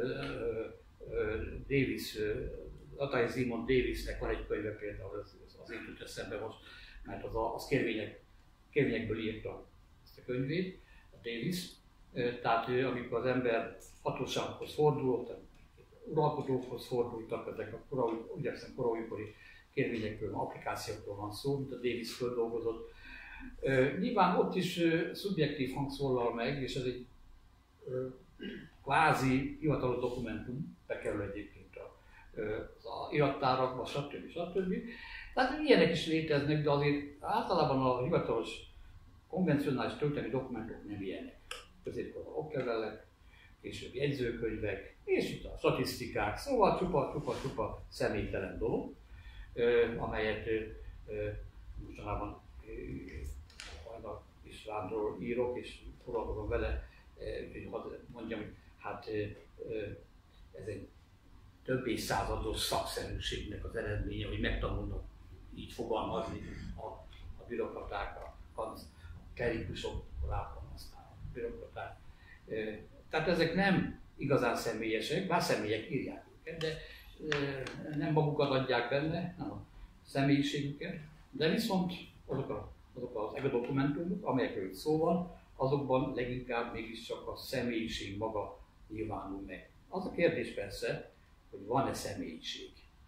Davis, Atai Zimond Davisnek van egy könyve például, az, az én jut eszembe most, mert az, a, az kérvények, kérvényekből írta ezt a könyvét, a Davis. Tehát ő, amikor az ember hatósághoz fordulott, uralkodókhoz fordultak, ezek a korai, úgy hiszem, korai kérvényekről, applikációkról van szó, mint a Davis földolgozott. Uh, nyilván ott is uh, szubjektív hang szólal meg, és ez egy uh, kvázi hivatalos dokumentum, bekerül egyébként a, uh, az irattárakba, stb. stb. Tehát ilyenek is léteznek, de azért általában a hivatalos, konvencionális történelmi dokumentumok nem ilyenek. Középkorban oklevelek, később jegyzőkönyvek, és itt a statisztikák, szóval csupa-csupa-csupa személytelen dolog, uh, amelyet uh, mostanában hajnal Istvánról írok, és foglalkozom vele, hogy hadd mondjam, hogy hát ez egy több évszázados szakszerűségnek az eredménye, hogy megtanulnak így fogalmazni a, a bürokraták, a, a klerikusok, korábban aztán a bürokraták. Tehát ezek nem igazán személyesek, bár személyek írják őket, de nem magukat adják benne, nem a személyiségüket, de viszont azok, a, azok az ego dokumentumok, amelyekről itt szó van, azokban leginkább mégiscsak a személyiség maga nyilvánul meg. Az a kérdés persze, hogy van-e személyiség.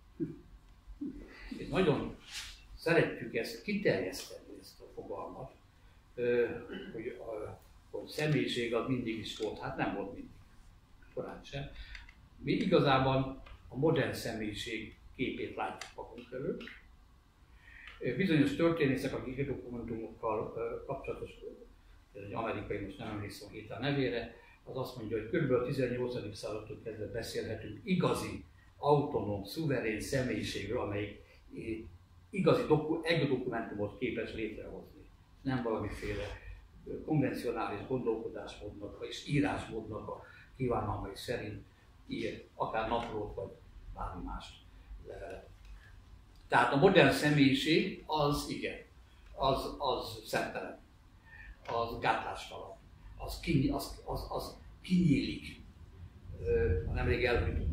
És nagyon szeretjük ezt kiterjeszteni, ezt a fogalmat, hogy, hogy személyiség az mindig is volt, hát nem volt mindig, korán sem. Mi igazában a modern személyiség képét látjuk magunk előtt. Bizonyos történészek, akik dokumentumokkal kapcsolatos, ez egy amerikai, most nem emlékszem a nevére, az azt mondja, hogy kb. A tizennyolcadik századtól kezdve beszélhetünk igazi, autonóm, szuverén személyiségről, amelyik igazi doku, ego dokumentumot képes létrehozni. Nem valamiféle konvencionális gondolkodásmódnak és írásmódnak a kívánalmai szerint ír, akár naplót vagy bármi mást levelet. Tehát a modern személyiség az igen, az, az szemtelen, az gátlástalan, az, kinyi, az, az, az kinyílik. Nemrég elhűnt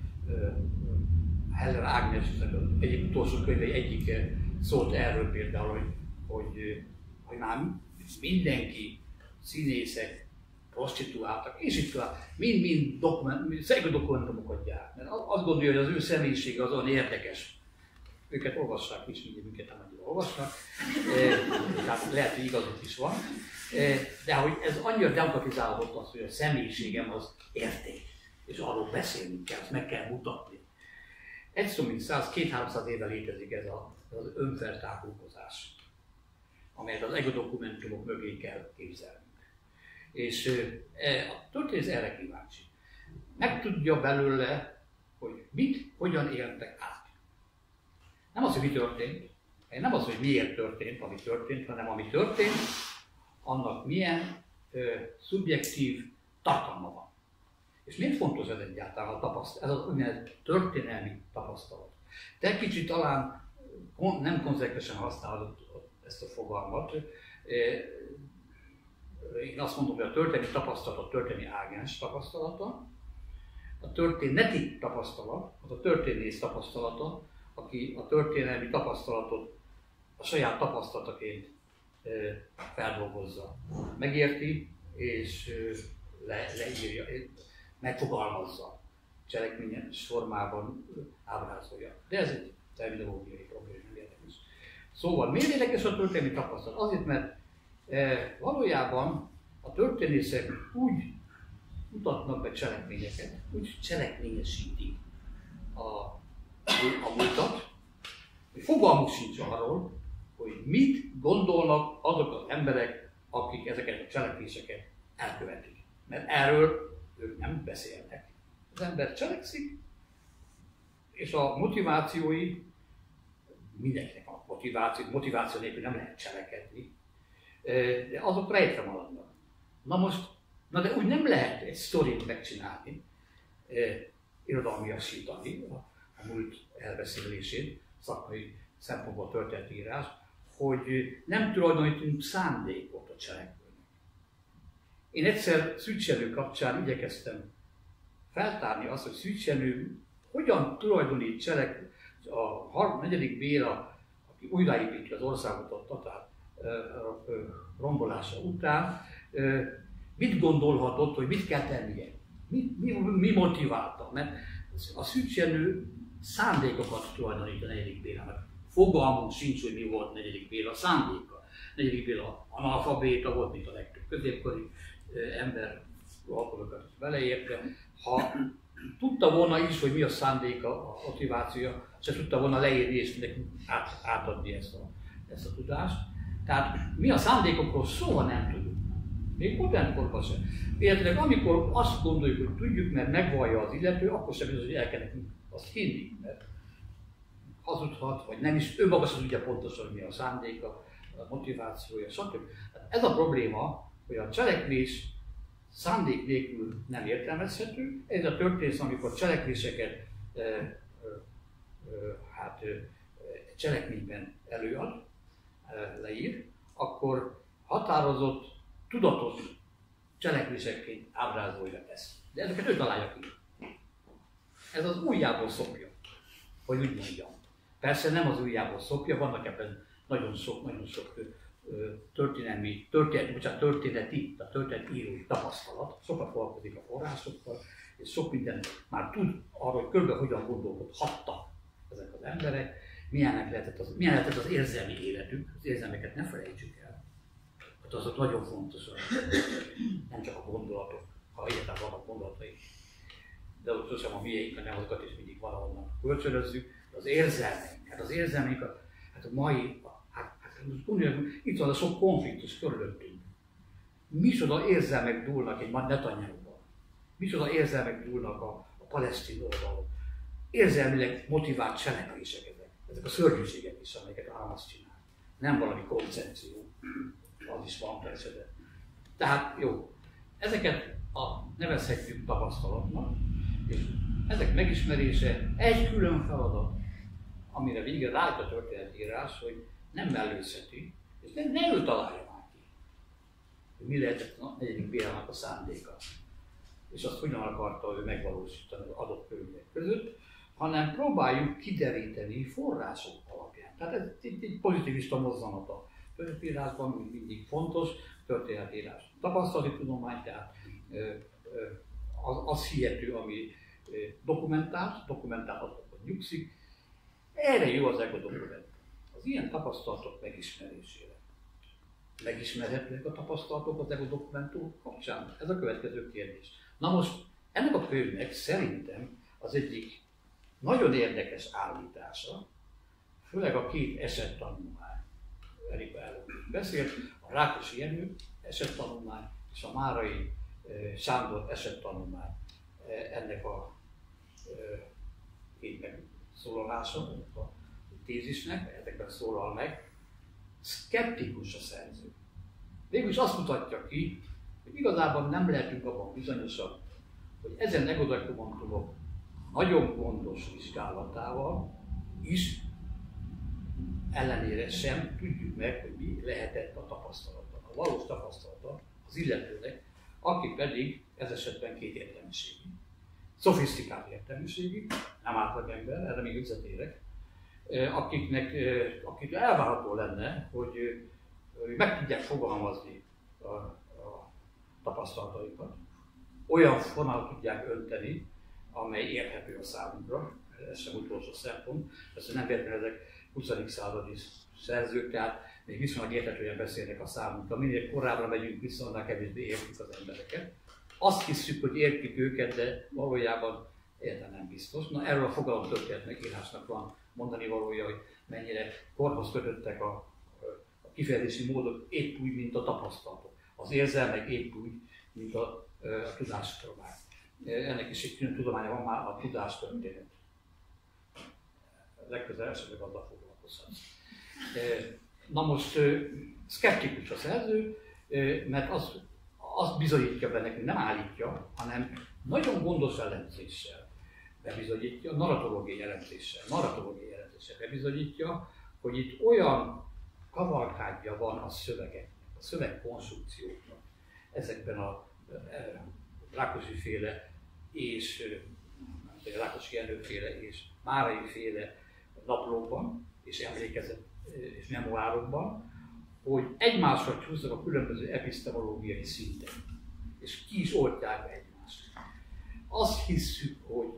Heller Ágnesnek egyik utolsó könyve egyik szólt erről például, hogy, hogy, hogy már mindenki, színészek, prostituáltak, és itt mind-mind dokument, szegő dokumentumokat gyárt. Mert azt gondolja, hogy az ő személyisége az olyan érdekes. Őket olvassák is, mindig minket nem annyira olvassák, tehát lehet, hogy igazuk is van. De hogy ez annyira demokratizálódott az, hogy a személyiségem az érték, és arról beszélni kell, ezt meg kell mutatni. Egy szó mint száz, két-háromszáz éve létezik ez a, az önfeltárulkozás, amelyet az ego dokumentumok mögé kell képzelnünk. És a történész erre kíváncsi. Megtudja belőle, hogy mit, hogyan éltek át. Nem az, hogy mi történt, nem az, hogy miért történt, ami történt, hanem ami történt, annak milyen ö, szubjektív tartalma van. És miért fontos ez egyáltalán a tapasztalat, ez az úgynevezett történelmi tapasztalat. De kicsit talán nem konzekvensen használod ezt a fogalmat. Én azt mondom, hogy a történelmi tapasztalat a történelmi ágens tapasztalata, a történeti tapasztalat, az a történész tapasztalata, aki a történelmi tapasztalatot a saját tapasztalataként feldolgozza, megérti és le, leírja, megfogalmazza, cselekményes formában ábrázolja. De ez egy terminológiai probléma, nem érdekes. Szóval miért érdekes a történelmi tapasztalat? Azért, mert e, valójában a történészek úgy mutatnak be cselekményeket, úgy cselekményesítik a, a múltat, hogy fogalmuk sincs arról, hogy mit gondolnak azok az emberek, akik ezeket a cselekvéseket elkövetik. Mert erről ők nem beszélnek. Az ember cselekszik, és a motivációi, mindenkinek a motiváció, motiváció nélkül nem lehet cselekedni, de azok rejtve maradnak. Na most, na de úgy nem lehet egy sztorit megcsinálni, irodalmiasítani a, a múlt elbeszélését, szakmai szempontból történetírás, hogy nem tulajdonítunk szándékot a cselekvőnek. Én egyszer Szűcs Jenő kapcsán igyekeztem feltárni azt, hogy Szűcs Jenő hogyan tulajdonít cselekvő. A negyedik Béla, aki újraépíti az országot a tatár rombolása után, mit gondolhatott, hogy mit kell tennie? Mi, mi, mi motiválta? Mert a Szűcs Jenő szándékokat tulajdonít a negyedik Bélának. Fogalmunk sincs, hogy mi volt negyedik Béla szándéka. negyedik Béla analfabéta volt, mint a legtöbb középkori ember, alkotókat is beleérte. Ha tudta volna is, hogy mi a szándéka, a motivációja, se tudta volna leírni és nekünk át, átadni ezt a, ezt a tudást. Tehát mi a szándékokról soha nem tudunk. Még modern korban sem. Például amikor azt gondoljuk, hogy tudjuk, mert megvallja az illető, akkor sem biztos, hogy el kell nekünk azt hinni, mert hazudhat, vagy nem is, ő maga sem tudja pontosan, hogy mi a szándéka, a motivációja, stb. Ez a probléma, hogy a cselekvés szándék nélkül nem értelmezhető. Ez a történet, amikor cselekvéseket e, e, hát, e, cselekményben előad, e, leír, akkor határozott, tudatos cselekvésekként ábrázolja ezt. De ezeket ő találja ki. Ez az ujjából szopja, hogy úgy mondjam. Persze nem az ujjából szopja, vannak ebben nagyon sok, nagyon sok történelmi, történet, bocsánat, történeti, a történetírói tapasztalat, sokat foglalkozik a forrásokkal, és sok mindent már tud arról, hogy körülbelül hogyan gondolkodhattak ezek az emberek, milyenek lehetett az, milyen lehetett az érzelmi életük, az érzelmeket ne felejtsük el. Hát azok nagyon fontosak, nem csak a gondolatok, ha egyáltalán vannak gondolatai, de ott sosem a miénk, hanem azokat is mindig valahonnan kölcsönözzük, de az érzelmeink, hát az érzelmeink, hát a mai, hát, hát itt van a sok konfliktus körülöttünk. Micsoda érzelmek dúlnak egy Netanyahuban, micsoda érzelmek dúlnak a, a palesztin oldalon. Érzelmileg motivált cselekvések ezek, ezek a szörnyűségek is, amelyeket a Hamas csinál. Nem valami koncepció, az is van persze, de. Tehát jó, ezeket a nevezhetjük tapasztalatnak, és ezek megismerése egy külön feladat, amire végre rájött a történetírás, hogy nem mellőzheti, és ne, ne ő találja már ki, hogy mi lehetett a negyedik Bélának a szándéka, és azt hogyan akarta ő megvalósítani az adott körülmények között, hanem próbáljuk kideríteni források alapján. Tehát ez egy, egy pozitivista mozzanat a történetírásban, mint mindig fontos, történetírás. Tapasztalati tudomány, tehát ö, ö, az, az hihető, ami ö, dokumentált, dokumentált adatokon nyugszik. Erre jó az ego dokumentum. Az ilyen tapasztalatok megismerésére. Megismerhetőek a tapasztalatok az ego dokumentum kapcsán? Ez a következő kérdés. Na most ennek a könyvnek szerintem az egyik nagyon érdekes állítása, főleg a két esettanulmány, Erika előtt beszélt, a Rákosi Jenő esettanulmány és a Márai e, Sándor esettanulmány e, ennek a e, két megszólalása, ennek a tézisnek, ezekben szólal meg, szkeptikus a szerző. Végülis azt mutatja ki, hogy igazából nem lehetünk abban bizonyosak, hogy ezen ego dokumentumok nagyon gondos vizsgálatával is ellenére sem tudjuk meg, hogy mi lehetett a tapasztalata, a valós tapasztalata az illetőnek, aki pedig ez esetben két értelmiségi, szofisztikált értelmiségi, nem átlagember, erre még visszatérek, akiknek, akik elvárható lenne, hogy meg tudják fogalmazni a, a tapasztalataikat, olyan formában tudják önteni, amely érthető a számunkra, ez sem utolsó szempont, persze nem véletlenül ezek huszadik századi szerzők, tehát még viszonylag érthetően beszélnek a számunkra. Minél korábbra megyünk vissza, annál kevésbé értjük az embereket. Azt hiszük, hogy értjük őket, de valójában érte nem biztos. Na, erről a fogalomtörténetnek, írásnak van mondani valója, hogy mennyire korhoz kötöttek a, a kifejezési módok épp úgy, mint a tapasztalatok. Az érzelmek épp úgy, mint a, a tudástudomány. Ennek is egy külön tudománya van már, a tudástörténet. Legközelebb esetleg azzal foglalkozhatsz. Na most szkeptikus a szerző, mert az, azt bizonyítja be nekünk, nem állítja, hanem nagyon gondos elemzéssel bebizonyítja, narratológiai elemzéssel, narratológiai elemzéssel bebizonyítja, hogy itt olyan kavalkádja van a szövegeknek, a szövegkonstrukcióknak, ezekben a Rákosi-féle és Rákosi Endő-féle és Márai-féle naplókban és emlékezet és memoárokban, hogy egymásra csúsznak a különböző epistemológiai szintek, és ki is oltják egymást. Azt hisszük, hogy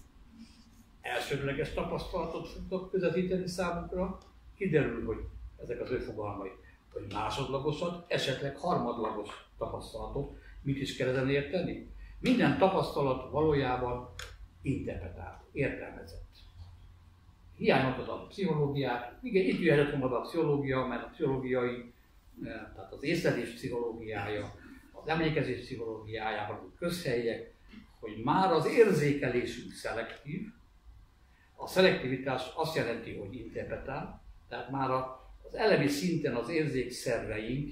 elsődleges tapasztalatot fognak közvetíteni számunkra, kiderül, hogy ezek az ő fogalmai, hogy másodlagosat, esetleg harmadlagos tapasztalatot, mit is kell ezen érteni? Minden tapasztalat valójában interpretált, értelmezett. Hiányoltad a pszichológiát, igen, itt jöhetett volna a pszichológia, mert a pszichológiai, tehát az észlelés pszichológiája, az emlékezés pszichológiájában közhelyek, hogy már az érzékelésünk szelektív, a szelektivitás azt jelenti, hogy interpretál, tehát már az elemi szinten az érzékszerveink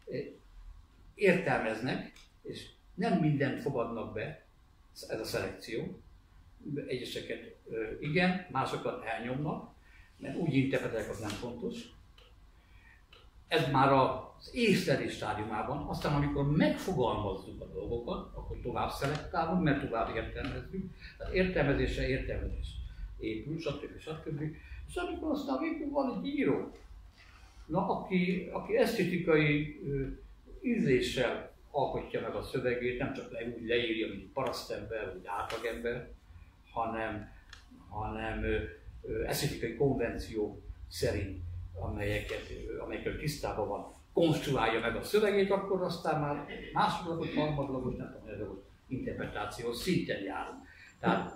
értelmeznek, és nem mindent fogadnak be, ez a szelekció. Egyeseket igen, másokat elnyomnak, mert úgy interpretálják, az nem fontos. Ez már az észlelés stádiumában, aztán amikor megfogalmazzuk a dolgokat, akkor tovább szelektálunk, mert tovább értelmezzük. Tehát értelmezésre értelmezés épül, stb. stb. És amikor aztán végül van egy író, na, aki, aki esztétikai ízléssel alkotja meg a szövegét, nem csak le, úgy leírja, mint parasztember, vagy átlagember, hanem, hanem esztétikai konvenció szerint, amelyeket, amelyekkel tisztában van, konstruálja meg a szövegét, akkor aztán már másodlagos, harmadlagos, nem tudom, ez interpretációs szinten járunk. Tehát,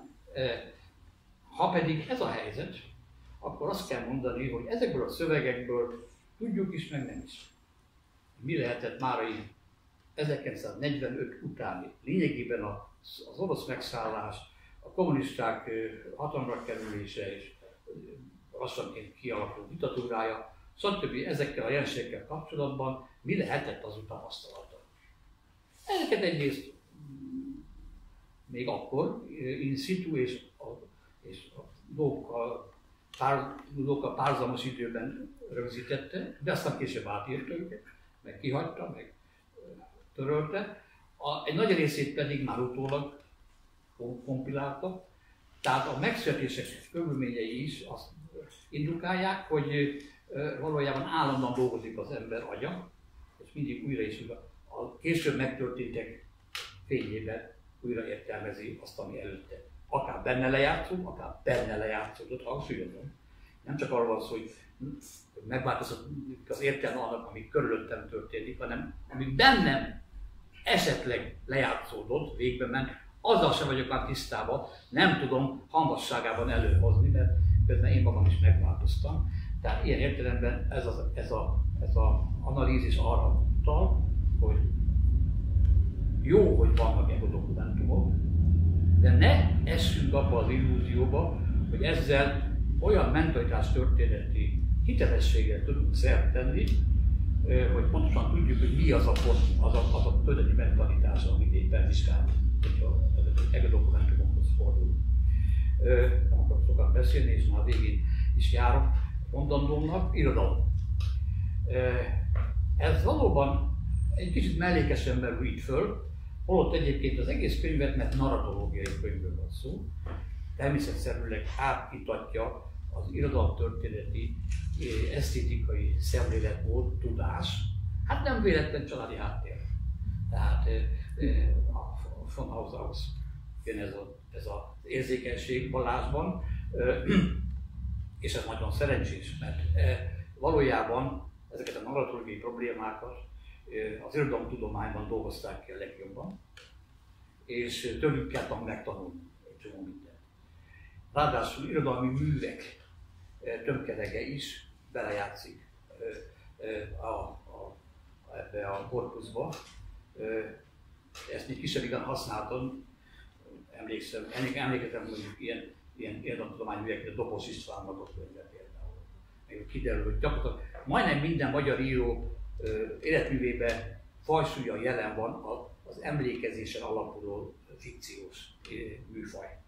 ha pedig ez a helyzet, akkor azt kell mondani, hogy ezekből a szövegekből tudjuk is, meg nem is. Mi lehetett Márai ezerkilencszáznegyvenöt utáni, lényegében az orosz megszállás, a kommunisták hatalomra kerülése és lassanként kialakuló diktatúrája, stb. Ezekkel a jelenségekkel kapcsolatban mi lehetett az ő tapasztalata. Ezeket egyrészt még akkor in situ és a, és a dolgokkal, pár, dolgokkal párhuzamos időben rögzítette, de aztán később átírta őket, meg kihagyta, meg törölte. A, egy nagy részét pedig már utólag kompilálta. Tehát a megszületések körülményei is azt indukálják, hogy valójában állandóan dolgozik az ember agya, és mindig újra és újra a később megtörténtek fényében újra értelmezi azt, ami előtte. Akár benne lejátszunk, akár benne lejátszódott, hangsúlyozom. Nem csak arról van szó, hogy megváltozott az értelme annak, ami körülöttem történik, hanem ami bennem esetleg lejátszódott, végbe ment, azzal sem vagyok már tisztában, nem tudom hangosságában előhozni, mert közben én magam is megváltoztam. Tehát ilyen értelemben ez az ez a, ez a analízis arra utal, hogy jó, hogy vannak ebben a dokumentumok, de ne essünk abba az illúzióba, hogy ezzel olyan mentalitás történeti hitelességgel tudunk szert tenni, hogy pontosan tudjuk, hogy mi az a, az a, az a történeti mentalitás, amit éppen vizsgálunk, hogyha ebben a dokumentumokhoz fordul. Nem akarok sokat beszélni, és már végén is járok. mondandómnak irodalom. Ez valóban egy kicsit mellékesen merül így föl, holott egyébként az egész könyvet, mert narratológiai könyvről van szó, természetszerűleg átítatja az irodalomtörténeti, esztétikai szemléletmód, tudás. Hát nem véletlen családi háttér. Tehát a von Hausauhoz jön ez, a, ez az érzékenység Balázsban, és ez nagyon szerencsés, mert valójában ezeket a narratológiai problémákat az irodalomtudományban dolgozták ki a legjobban, és tőlük kell megtanulni egy csomó mindent. Ráadásul irodalmi művek tömkerege is belejátszik a, a, ebbe a korpuszba. Ezt még kisebbben használtam, emlékszem, emlékezem mondjuk ilyen, ilyen irodalomtudományi művekre, Dobos Istvánnak a könyve például. Még kiderül, hogy gyakorlatilag majdnem minden magyar író életművében fajsúlyan jelen van az emlékezésen alapuló fikciós műfaj.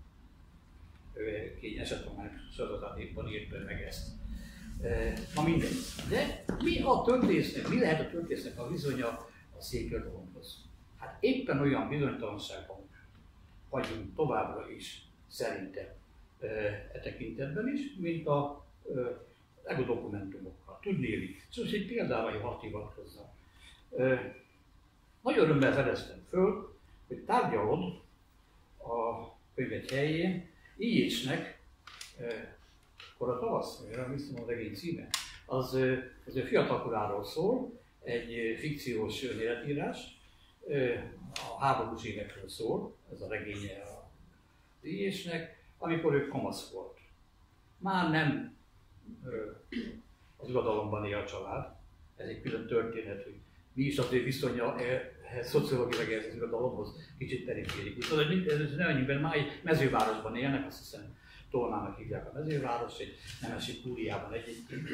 Kény esettudomány sorozatában írta meg ezt. Na mindegy. De mi a történésznek, mi lehet a történésznek a bizony a székirodalomhoz? Hát éppen olyan bizonytalanságban vagyunk továbbra is szerintem e tekintetben is, mint a ego dokumentumokkal. Tudnélik. Szóval egy példával hadd hivatkozzam. Nagy örömmel fedeztem föl, hogy tárgyalod a könyvet helyén Ilyicsnek, akkor a tavasz, nem hiszem a regény címe, az, az ő fiatalkoráról szól, egy fikciós önéletírás, a háborús évekről szól, ez a regénye a Ilyicsnek, amikor ő kamasz volt. Már nem az irodalomban él a család, ez egy külön történet, hogy mi is az ő viszonya szociológiailag ez az irodalomhoz kicsit periférikus. Ez nem annyiben már egy mezővárosban élnek, azt hiszem Tolnának hívják a mezőváros, egy nemesi kúriában egyébként.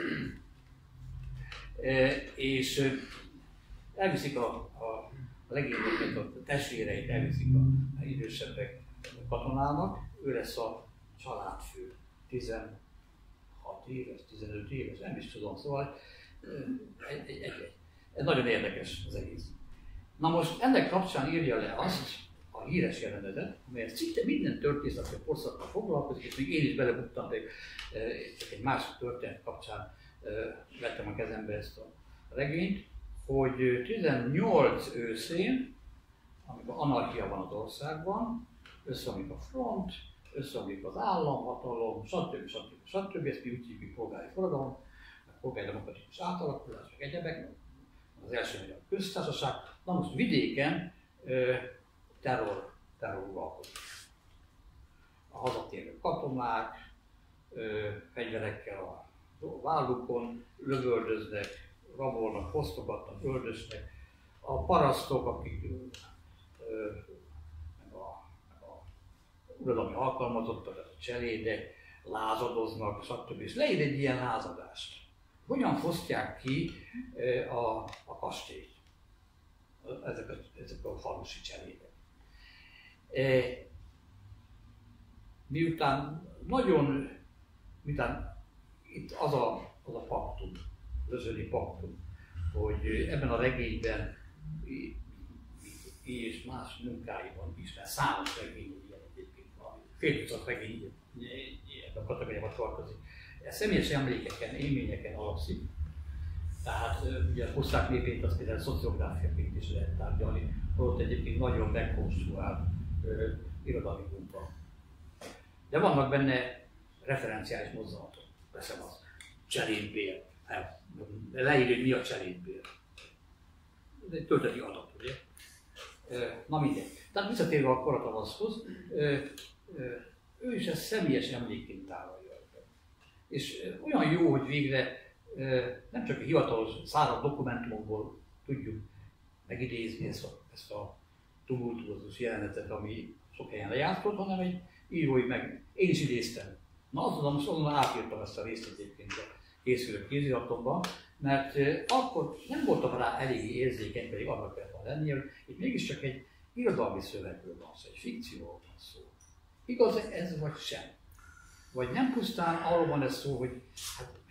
E, és elviszik a, a legényeket, a testvéreit elviszik a idősebbek katonának, ő lesz a családfő, tizenhat éves, tizenöt éves, nem is tudom, szóval egy, egy, egy, egy nagyon érdekes az egész. Na most ennek kapcsán írja le azt, a híres jelenetet, amelyet szinte minden történész, aki a korszakkal foglalkozik, és még én is belebuktam, de csak egy másik történet kapcsán vettem a kezembe ezt a regényt, hogy tizennyolc őszén, amikor anarchia van az országban, összeomlik a front, összeomlik az államhatalom, stb. stb. stb. Ezt mi úgy hívjuk polgári forradalom, polgári demokratikus átalakulás, meg egyebek, az első magyar köztársaság. Na most vidéken terror, terror uralkodik. A hazatérő katonák fegyverekkel a vállukon lövöldöznek, rabolnak, fosztogatnak, öldöznek. A parasztok, akik meg a, meg a uradalmi alkalmazottak, a cselédek, lázadoznak, stb. És leír egy ilyen lázadást. Hogyan fosztják ki a, a kastélyt? Ezek a, ezek a falusi cselédek. E, miután nagyon, miután itt az a, az a paktum, özöni paktum, hogy ebben a regényben és más munkáiban is, mert számos regény ilyen egyébként valami, fél tucat regény ebben a kategóriában tartozik. Ez személyes emlékeken, élményeken alapszik. Tehát ugye a Puszták népét azt például szociográfiaként is lehet tárgyalni, holott egyébként nagyon megkonstruált uh, irodalmi munka. De vannak benne referenciális mozzanatok. Veszem az cselédbér. Leírja, hogy mi a cselédbér. Ez egy tölteti adat, ugye? Na mindegy. Tehát visszatérve a Koratavaszhoz, ő is ezt személyes emlékként tálalja. És olyan jó, hogy végre nem csak a hivatalos száraz dokumentumokból tudjuk megidézni ezt a, ezt a tumultuózus jelenetet, ami sok helyen lejátszott, hanem egy írói meg. Én is idéztem. Na azonnal most azonnal átírtam ezt a részt egyébként a készülő kéziratomban, mert akkor nem voltam rá eléggé érzékeny, pedig annak kellett volna lennie, hogy itt mégiscsak egy irodalmi szövegről van szó, egy fikcióról van szó. Igaz ez vagy sem? Vagy nem pusztán arról van ez szó, hogy hát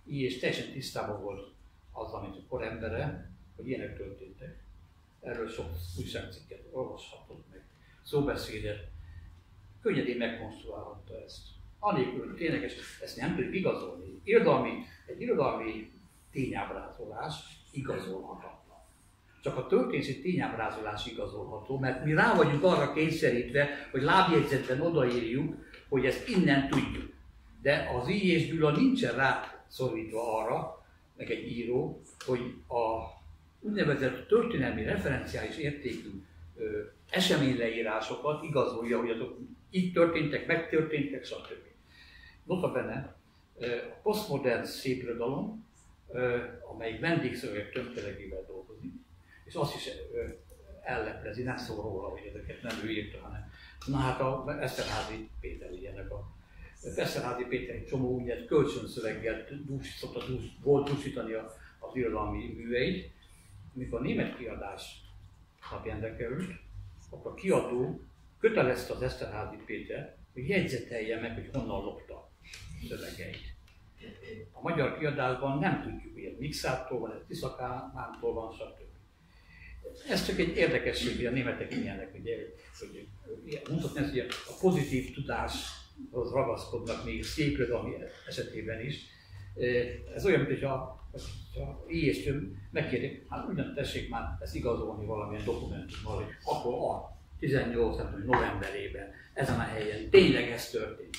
és teljesen tisztában volt azzal, mint a korembere, hogy ilyenek történtek. Erről sok újságcikket olvashatott meg, szóbeszédet, könnyedén megkonstruálhatta ezt. Anélkül, hogy tényleg ezt nem tudjuk igazolni. Irodalmi, egy irodalmi tényábrázolás igazolhatatlan. Csak a történészi tényábrázolás igazolható, mert mi rá vagyunk arra kényszerítve, hogy lábjegyzetben odaírjuk, hogy ezt innen tudjuk. De az I. és Gyula nincsen rászorítva arra, meg egy író, hogy a úgynevezett történelmi referenciális értékű ö, eseményleírásokat igazolja, hogy azok így történtek, megtörténtek, stb. Notabene a posztmodern szépirodalom, amelyik vendégszövegek tömkelegével dolgozik, és azt is elleplezi, nem szól róla, hogy ezeket nem ő írta, hanem na hát a Eszterházy Péter ilyenek a Eszterházy Péter egy csomó úgynevezett kölcsönszöveggel szokta volt dúsítani az irodalmi műveit. Amikor a német kiadás napjánra került, akkor a kiadó kötelezte az Eszterházy Péter, hogy jegyzetelje meg, hogy honnan lopta a szövegeit. A magyar kiadásban nem tudjuk, hogy ez Mixától van, ez Tiszakámántól van, stb. Ez csak egy érdekesség, hogy a németek ilyenek, ugye, hogy mondhatni ezt, hogy a pozitív tudáshoz ragaszkodnak még szépirodalmi esetében is. Ez olyan, mint hogyha I. és Gyula megkérdik, hát ugyan tessék már ezt igazolni valamilyen dokumentummal, hogy akkor a tizennyolc novemberében ezen a helyen tényleg ez történt.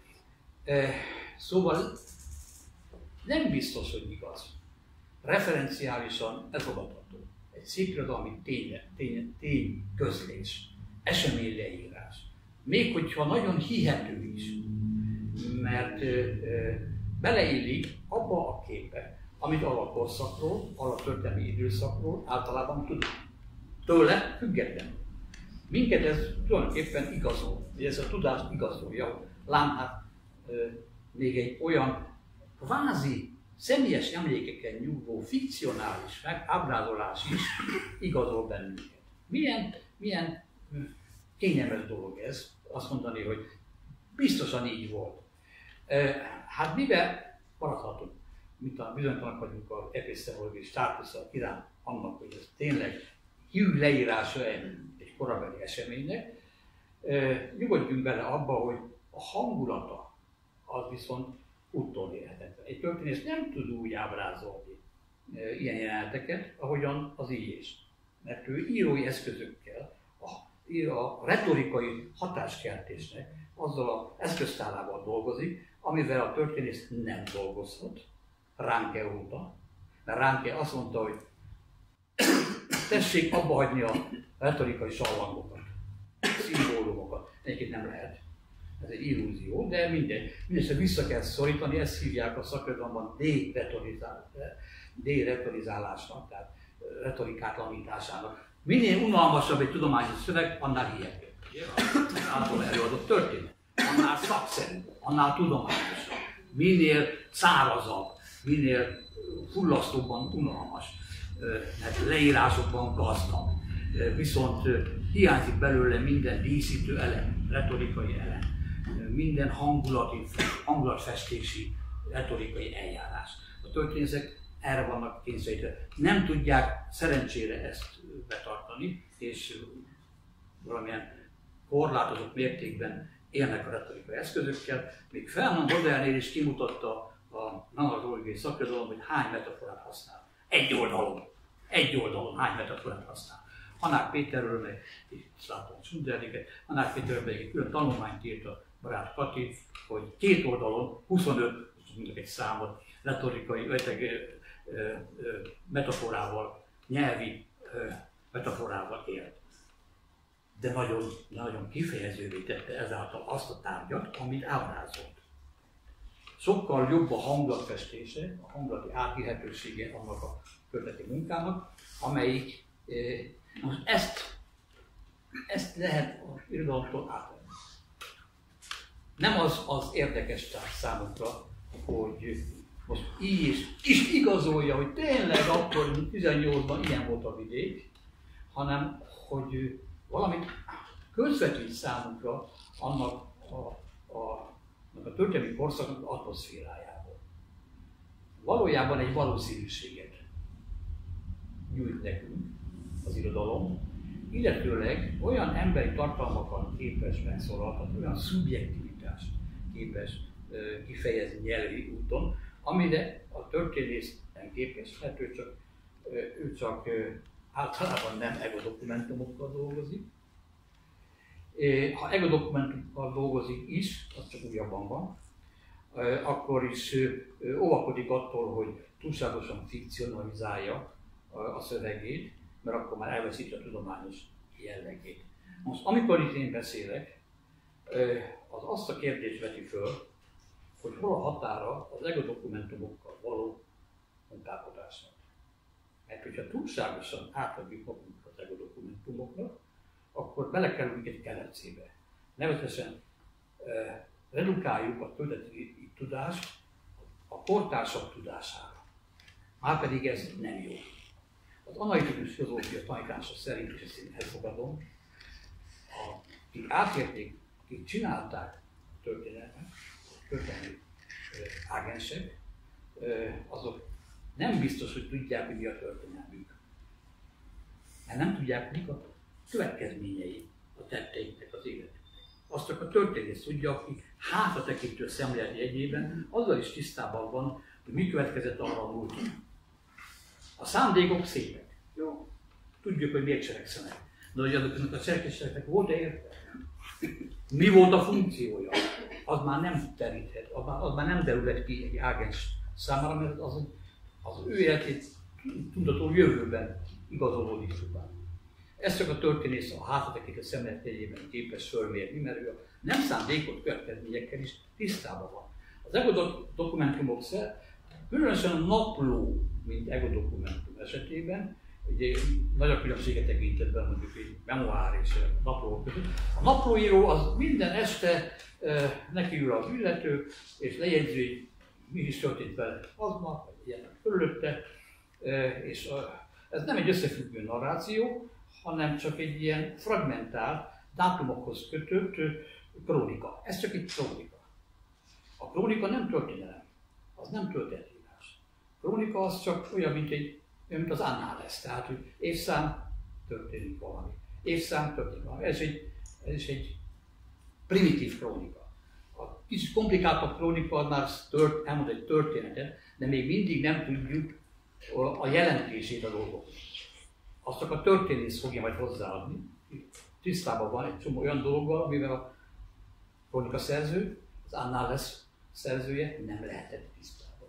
Szóval nem biztos, hogy igaz. Referenciálisan elfogadható. Egy szépirodalmi tény, tény, tény közlés, eseményleírás. Még hogyha nagyon hihető is, mert ö, ö, beleillik abba a képbe, amit alakorszakról, alaptörténelmi időszakról általában tudunk. Tőle függetlenül. Minket ez tulajdonképpen igazol, hogy ez a tudás igazolja. Lám, hát ö, még egy olyan kvázi személyes emlékeken nyugvó, fikcionális ábrázolás is igazol bennünket. Milyen, milyen kényelmes dolog ez, azt mondani, hogy biztosan így volt. Hát mivel maradhatunk, mint a bizonytalanok vagyunk az epistemológiai státusza iránt annak, hogy ez tényleg hű leírása egy, egy korabeli eseménynek, nyugodjunk bele abba, hogy a hangulata az viszont utolérhetetlen. Egy történész nem tud úgy ábrázolni e, ilyen jeleneteket, ahogyan az írés. Mert ő írói eszközökkel, a, a retorikai hatáskeltésnek azzal az eszköztárával dolgozik, amivel a történész nem dolgozhat, Ránke óta. Mert Ránke azt mondta, hogy tessék abba hagyni a retorikai sallangokat, szimbólumokat. Egyébként nem lehet. Ez egy illúzió, de mindegy. Mindenesetre vissza kell szorítani, ezt hívják a szakirodalomban déretorizálásnak, tehát retorikátlanításának. Minél unalmasabb egy tudományos szöveg, annál hihetőbb. Által előadott történet. Annál szakszerű, annál tudományosabb. Minél szárazabb, minél fullasztóbban unalmas, mert leírásokban gazdag. Viszont hiányzik belőle minden díszítő elem, retorikai elem. Minden hangulati, hangulatfestési, retorikai eljárás. A történészek erre vannak kényszerítve. Nem tudják szerencsére ezt betartani, és valamilyen korlátozott mértékben élnek a retorikai eszközökkel. Még Fernand Baudelaire is kimutatta a narratológiai szakirodalom, hogy hány metaforát használ. Egy oldalon. Egy oldalon hány metaforát használ. Hanák Péterről, meg Szláton Sunderliket, Hanák Péterről meg egy külön tanulmányt írt a barát Kati, hogy két oldalon huszonöt, mondjuk egy számot, retorikai, öteg, ö, ö, metaforával, nyelvi ö, metaforával élt. De nagyon, nagyon kifejezővé tette ezáltal azt a tárgyat, amit ábrázolt. Sokkal jobb a hangulatfestése, a hangulati átélhetősége annak a körleti munkának, amelyik most ezt, ezt lehet az irodalomtól átvenni. Nem az az érdekes számunkra, hogy most így is, is igazolja, hogy tényleg akkor tizennyolcban ilyen volt a vidék, hanem hogy valamit közvetít számunkra annak a, a, a történelmi korszaknak atmoszférájából. valójában egy valószínűséget nyújt nekünk az irodalom, illetőleg olyan emberi tartalmakat képes megszólaltatni, olyan szubjektivitást képes uh, kifejezni nyelvi úton, amire a történész nem képes, hát ő csak, uh, ő csak uh, általában nem ego-dokumentumokkal dolgozik. Uh, ha ego-dokumentumokkal dolgozik is, az csak újabban van, uh, akkor is uh, óvakodik attól, hogy túlságosan fikcionalizálja uh, a szövegét, mert akkor már elveszíti a tudományos jellegét. Most amikor itt én beszélek, az azt a kérdést veti föl, hogy hol a határa az ego-dokumentumokkal való munkálkodásnak. Mert hogyha túlságosan átadjuk magunkat az ego-dokumentumoknak, akkor belekerülünk egy kelepcébe. Nevezetesen redukáljuk a tölteti tudást a kortársak tudására. Márpedig ez nem jó. Az analitikus filozófia tanítása szerint, és ezt én elfogadom, akik átérték, akik csinálták a történelmet, a történelmi ágensek, azok nem biztos, hogy tudják, hogy mi a történelmük. Mert nem tudják, mik a következményei a tetteiknek az életüknek. Azt csak a történész tudja, aki hátratekintő szemlélet jegyében azzal is tisztában van, hogy mi következett arra a múltra. A szándékok szépek. Jó. Tudjuk, hogy miért cselekszenek. De hogy azoknak a cselekedeteknek volt-e értelme? Mi volt a funkciója? Az már nem teríthet, az már, az már nem derülhet ki egy ágens számára, mert az, az ő életét tudatul jövőben igazolódik csupán. Ezt csak a történész a hátratekintő szemléletjegyében képes fölmérni, mert ő a nem szándékot következményekkel is tisztában van. Az ego-dokumentumok szerint, különösen a napló, mint ego-dokumentum esetében, ugye nagy a különbséget tekintetben mondjuk egy memoár és a napló között. A naplóíró az minden este e, nekiül az illető, és lejegyzi, hogy mi is történt vele aznap, vagy ilyenek körülötte, e, és a, ez nem egy összefüggő narráció, hanem csak egy ilyen fragmentált, dátumokhoz kötött krónika. Ez csak egy krónika. A krónika nem történelem, az nem történetírás. A krónika az csak olyan, mint, egy, mint az annál lesz, tehát hogy évszám történik valami. Évszám történik valami. Ez, egy, ez is egy primitív krónika. A kicsit komplikáltabb krónika az már tört, elmond egy történetet, de még mindig nem tudjuk a jelentését a dolgoknak. Azt csak a történész fogja majd hozzáadni. Tisztában van egy csomó olyan dologgal, amivel a krónika szerző, az annál lesz szerzője, nem lehetett tisztában.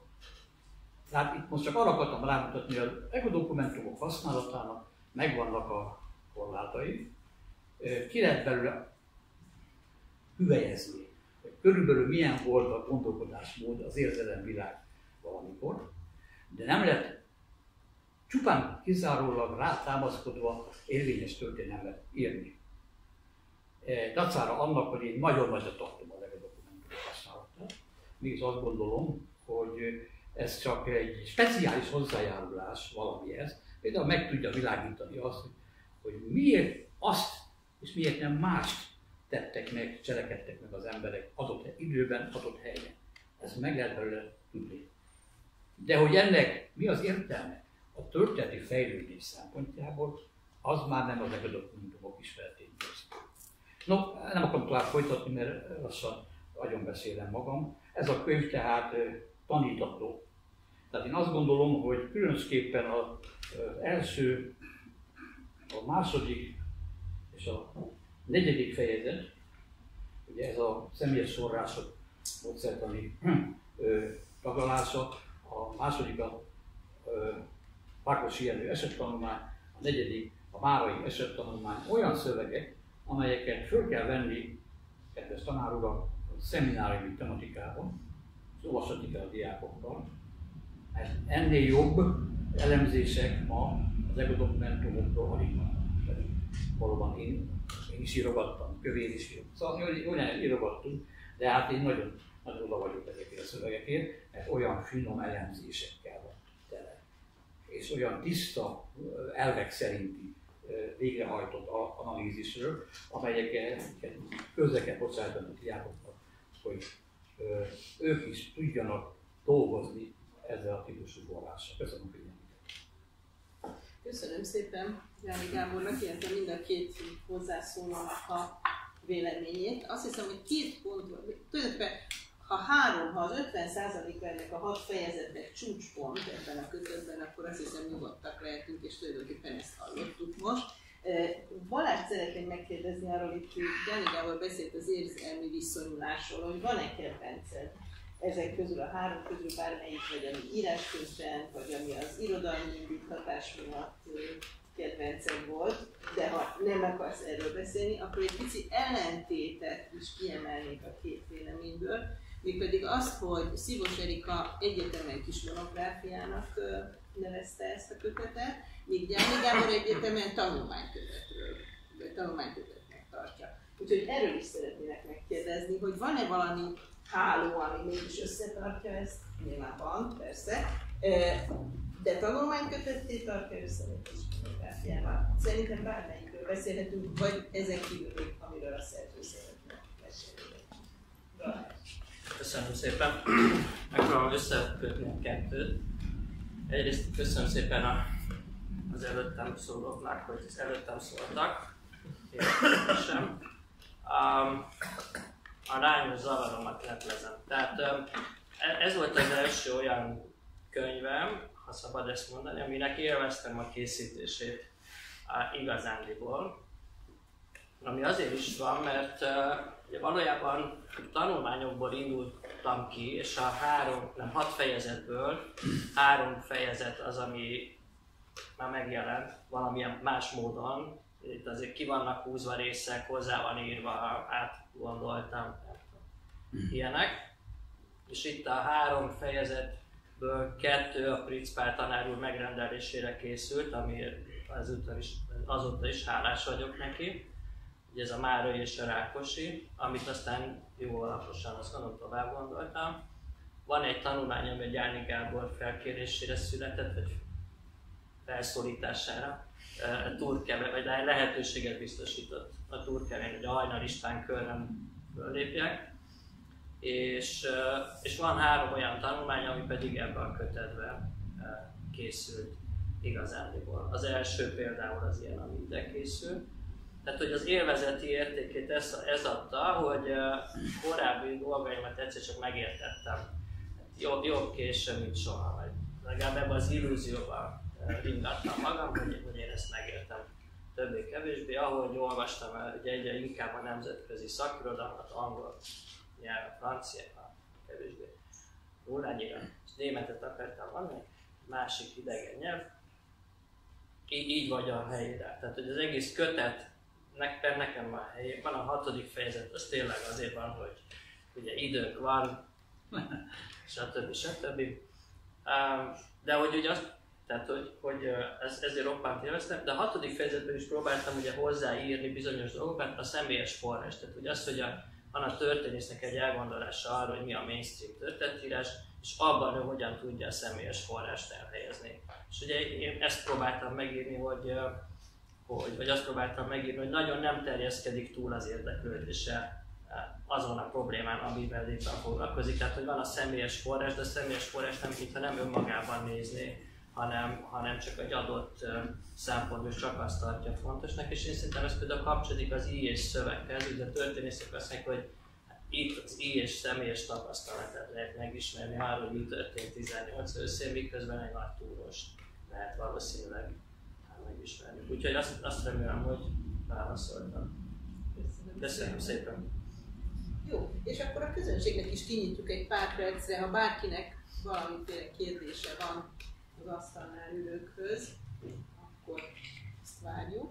Tehát itt most csak arra akartam rámutatni, hogy az ego-dokumentumok használatának megvannak a korlátai. Ki lehet belőle hüvelyezni, hogy körülbelül milyen volt a gondolkodásmód, az érzelemvilág valamikor, de nem lehet csupán kizárólag rátámaszkodva érvényes történelmet írni. Dacára annak, hogy én nagyon nagyra tartom a ego-dokumentumok használatát, mégis azt gondolom, hogy ez csak egy speciális hozzájárulás valamihez, például meg tudja világítani azt, hogy miért azt és miért nem mást tettek meg, cselekedtek meg az emberek adott időben, adott helyen. Ezt meg lehet belőle tudni. De hogy ennek mi az értelme a történeti fejlődés szempontjából, az már nem az ego-dokumentumok ismeretén győzik. No, nem akarom tovább folytatni, mert lassan nagyon beszélem magam. Ez a könyv tehát tanítató. Tehát én azt gondolom, hogy különösképpen az első, a második és a negyedik fejezet, ugye ez a személyes források módszertani taglalása, a második a Rákosi Jenő esettanulmány, a negyedik a Márai esettanulmány, olyan szövegek, amelyeket föl kell venni, kedves tanár urak, a szemináriumi tematikában, és olvashatni kell a diákokkal, mert ennél jobb elemzések ma az ego-dokumentumokról alig vannak. Valóban én, én is írogattam, Kövér is írogattam, szóval olyan írogattunk, de hát én nagyon, nagyon oda vagyok ezekért a szövegekért, mert olyan finom elemzésekkel van tele. És olyan tiszta elvek szerinti végrehajtott analízisről, amelyeket közre kell bocsátani a diákoknak, hogy ők is tudjanak dolgozni ezzel a típusú forrással. Köszönöm figyelmet! Köszönöm szépen Jáni Gábornak, illetve mind a két hozzászólónak a véleményét. Azt hiszem, hogy két pont van. Tulajdonképpen, ha három, ha az ötven százaléka ennek a hat fejezetnek csúcspont ebben a kötetben, akkor azt hiszem nyugodtak lehetünk, és tulajdonképpen ezt hallottuk most. Balázs szeretném megkérdezni arról, itt Jáni Gábor beszélt az érzelmi viszonyulásról, hogy van-e kedvenced ezek közül, a három közül bármelyik, vagy ami íráskönyvben, vagy ami az irodalmi indíthatás miatt kedvenced volt, de ha nem akarsz erről beszélni, akkor egy pici ellentétet is kiemelnék a két véleményből, mégpedig azt, hogy Szivos Erika egyetemen kis monográfiának nevezte ezt a kötetet, míg Jáni Gábor egyetemen tanulmánykötetről, vagy tanulmánykötetnek tartja. Úgyhogy erről is szeretnének megkérdezni, hogy van-e valami háló, ami mégis összetartja ezt? Nyilván van, persze. De tanulmánykötetté tartja össze a kis monográfiával. Szerintem bármelyikről beszélhetünk, vagy ezek kívül még, amiről a szerző szeretne mesélni. Köszönöm szépen. Megpróbálom összekötni a kettőt. Egyrészt köszönöm szépen a, az előttem szólóknak, hogy az előttem szóltak. Én sem. Um, a rányos zavaromat leplezem. Tehát um, ez volt az első olyan könyvem, ha szabad ezt mondani, aminek élveztem a készítését uh, igazándiból. Ami azért is van, mert uh, ugye valójában tanulmányokból indultam ki, és a három, nem hat fejezetből három fejezet az, ami már megjelent valamilyen más módon. Itt azért ki vannak húzva részek, hozzá van írva, átgondoltam, ilyenek. És itt a három fejezetből kettő a Pritz Pál tanár úr megrendelésére készült, amiért azóta is, azóta is hálás vagyok neki. Ugye ez a Márai és a Rákosi, amit aztán jó alaposan azt gondolom tovább gondoltam. Van egy tanulmány, ami Jáni Gábor felkérésére született, vagy felszólítására, a Turkeve, vagy lehetőséget biztosított a Turkevén, hogy a Hajnal István körön fölépjek. És, és van három olyan tanulmány, ami pedig ebben a kötetben készült igazándiból. Az első például az ilyen, ami ide készült. Tehát, hogy az élvezeti értékét ez, ez adta, hogy korábbi dolgaimat egyszer csak megértettem. Jobb, jobb később, mint soha. Vagy legalább ebben az illúzióban ringattam magam, hogy, hogy én ezt megértem többé-kevésbé. Ahogy olvastam, ugye egyre inkább a nemzetközi szakirodalmat, angol nyelven, francia, kevésbé rólányira, és németet akartam mondani, másik idegen nyelv. Így, így vagy a helyére. Tehát, hogy az egész kötet Nek, nekem már helyén van, a hatodik fejezet, az tényleg azért van, hogy ugye időnk van, stb. stb. De hogy ugye azt, tehát hogy, hogy ez, ezért roppant élveztem, de a hatodik fejezetben is próbáltam ugye hozzáírni bizonyos dolgokat, a személyes forrás. Tehát ugye az, hogy a, van a történésznek egy elgondolása arra, hogy mi a mainstream történetírás, és abban ő hogyan tudja a személyes forrást elhelyezni. És ugye én ezt próbáltam megírni, hogy Hogy, vagy azt próbáltam megírni, hogy nagyon nem terjeszkedik túl az érdeklődése azon a problémán, amivel éppen foglalkozik. Tehát, hogy van a személyes forrás, de a személyes forrás nem, mintha nem önmagában nézné, hanem, hanem csak egy adott szempontból csak azt tartja fontosnak. És én szerintem ez például kapcsolódik az I és szöveghez, ugye a történészek azt mondják, hogy itt az I és személyes tapasztalatát lehet megismerni arról, hogy mi történt tizennyolc őszén, miközben egy nagy túros lehet valószínűleg megismerni. Úgyhogy azt, azt remélem, hogy válaszoltam. Köszönöm, Köszönöm szépen. Jó, és akkor a közönségnek is kinyitjuk egy pár percre, ha bárkinek valamiféle kérdése van az asztalnál ülőkhöz, akkor ezt várjuk.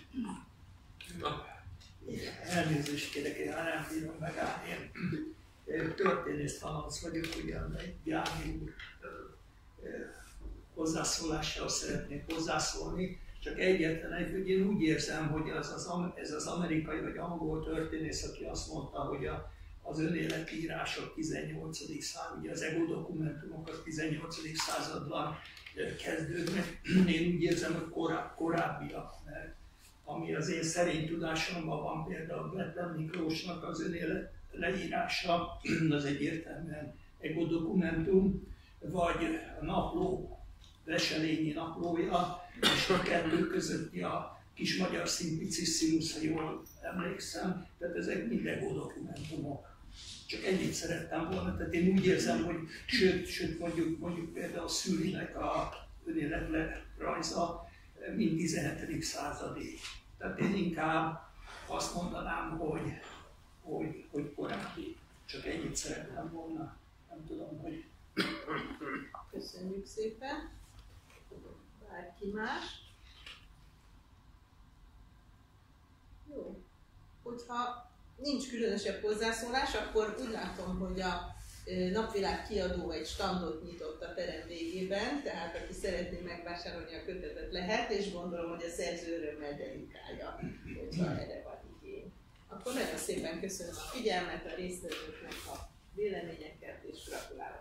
Elnézést kérek, én nem bírom megállni. Én történész tanulsz vagyok, ugye Jáni úr hozzászólással szeretnék hozzászólni, csak egyetlen egy, hogy én úgy érzem, hogy az, az, ez az amerikai vagy angol történész, aki azt mondta, hogy a, az önéletírások tizennyolcadik század, ugye az ego dokumentumok a tizennyolcadik században kezdődnek. Én úgy érzem, hogy koráb, korábbiak, mert ami az én szerény tudásomban van, például Bethlen Miklósnak az önélet leírása, az egyértelműen ego dokumentum. vagy a napló, Veselényi naplója, és a kettő közötti a kis magyar Simplicissimus, ha jól emlékszem, tehát ezek minden dokumentumok. Csak ennyit szerettem volna, tehát én úgy érzem, hogy sőt, sőt mondjuk, mondjuk például a Szülinek a önéletrajza mind tizenhetedik századi. Tehát én inkább azt mondanám, hogy, hogy, hogy korábbi. Csak ennyit szerettem volna. Nem tudom, hogy... Köszönjük szépen. Bárki más? Jó. Hogyha nincs különösebb hozzászólás, akkor úgy látom, hogy a Napvilág kiadó egy standot nyitott a terem végében, tehát aki szeretné megvásárolni a kötetet lehet, és gondolom, hogy a szerző örömmel dedikálja, hogyha erre van igény. Akkor nagyon szépen köszönöm a figyelmet, a résztvevőknek a véleményeket, és gratulálok.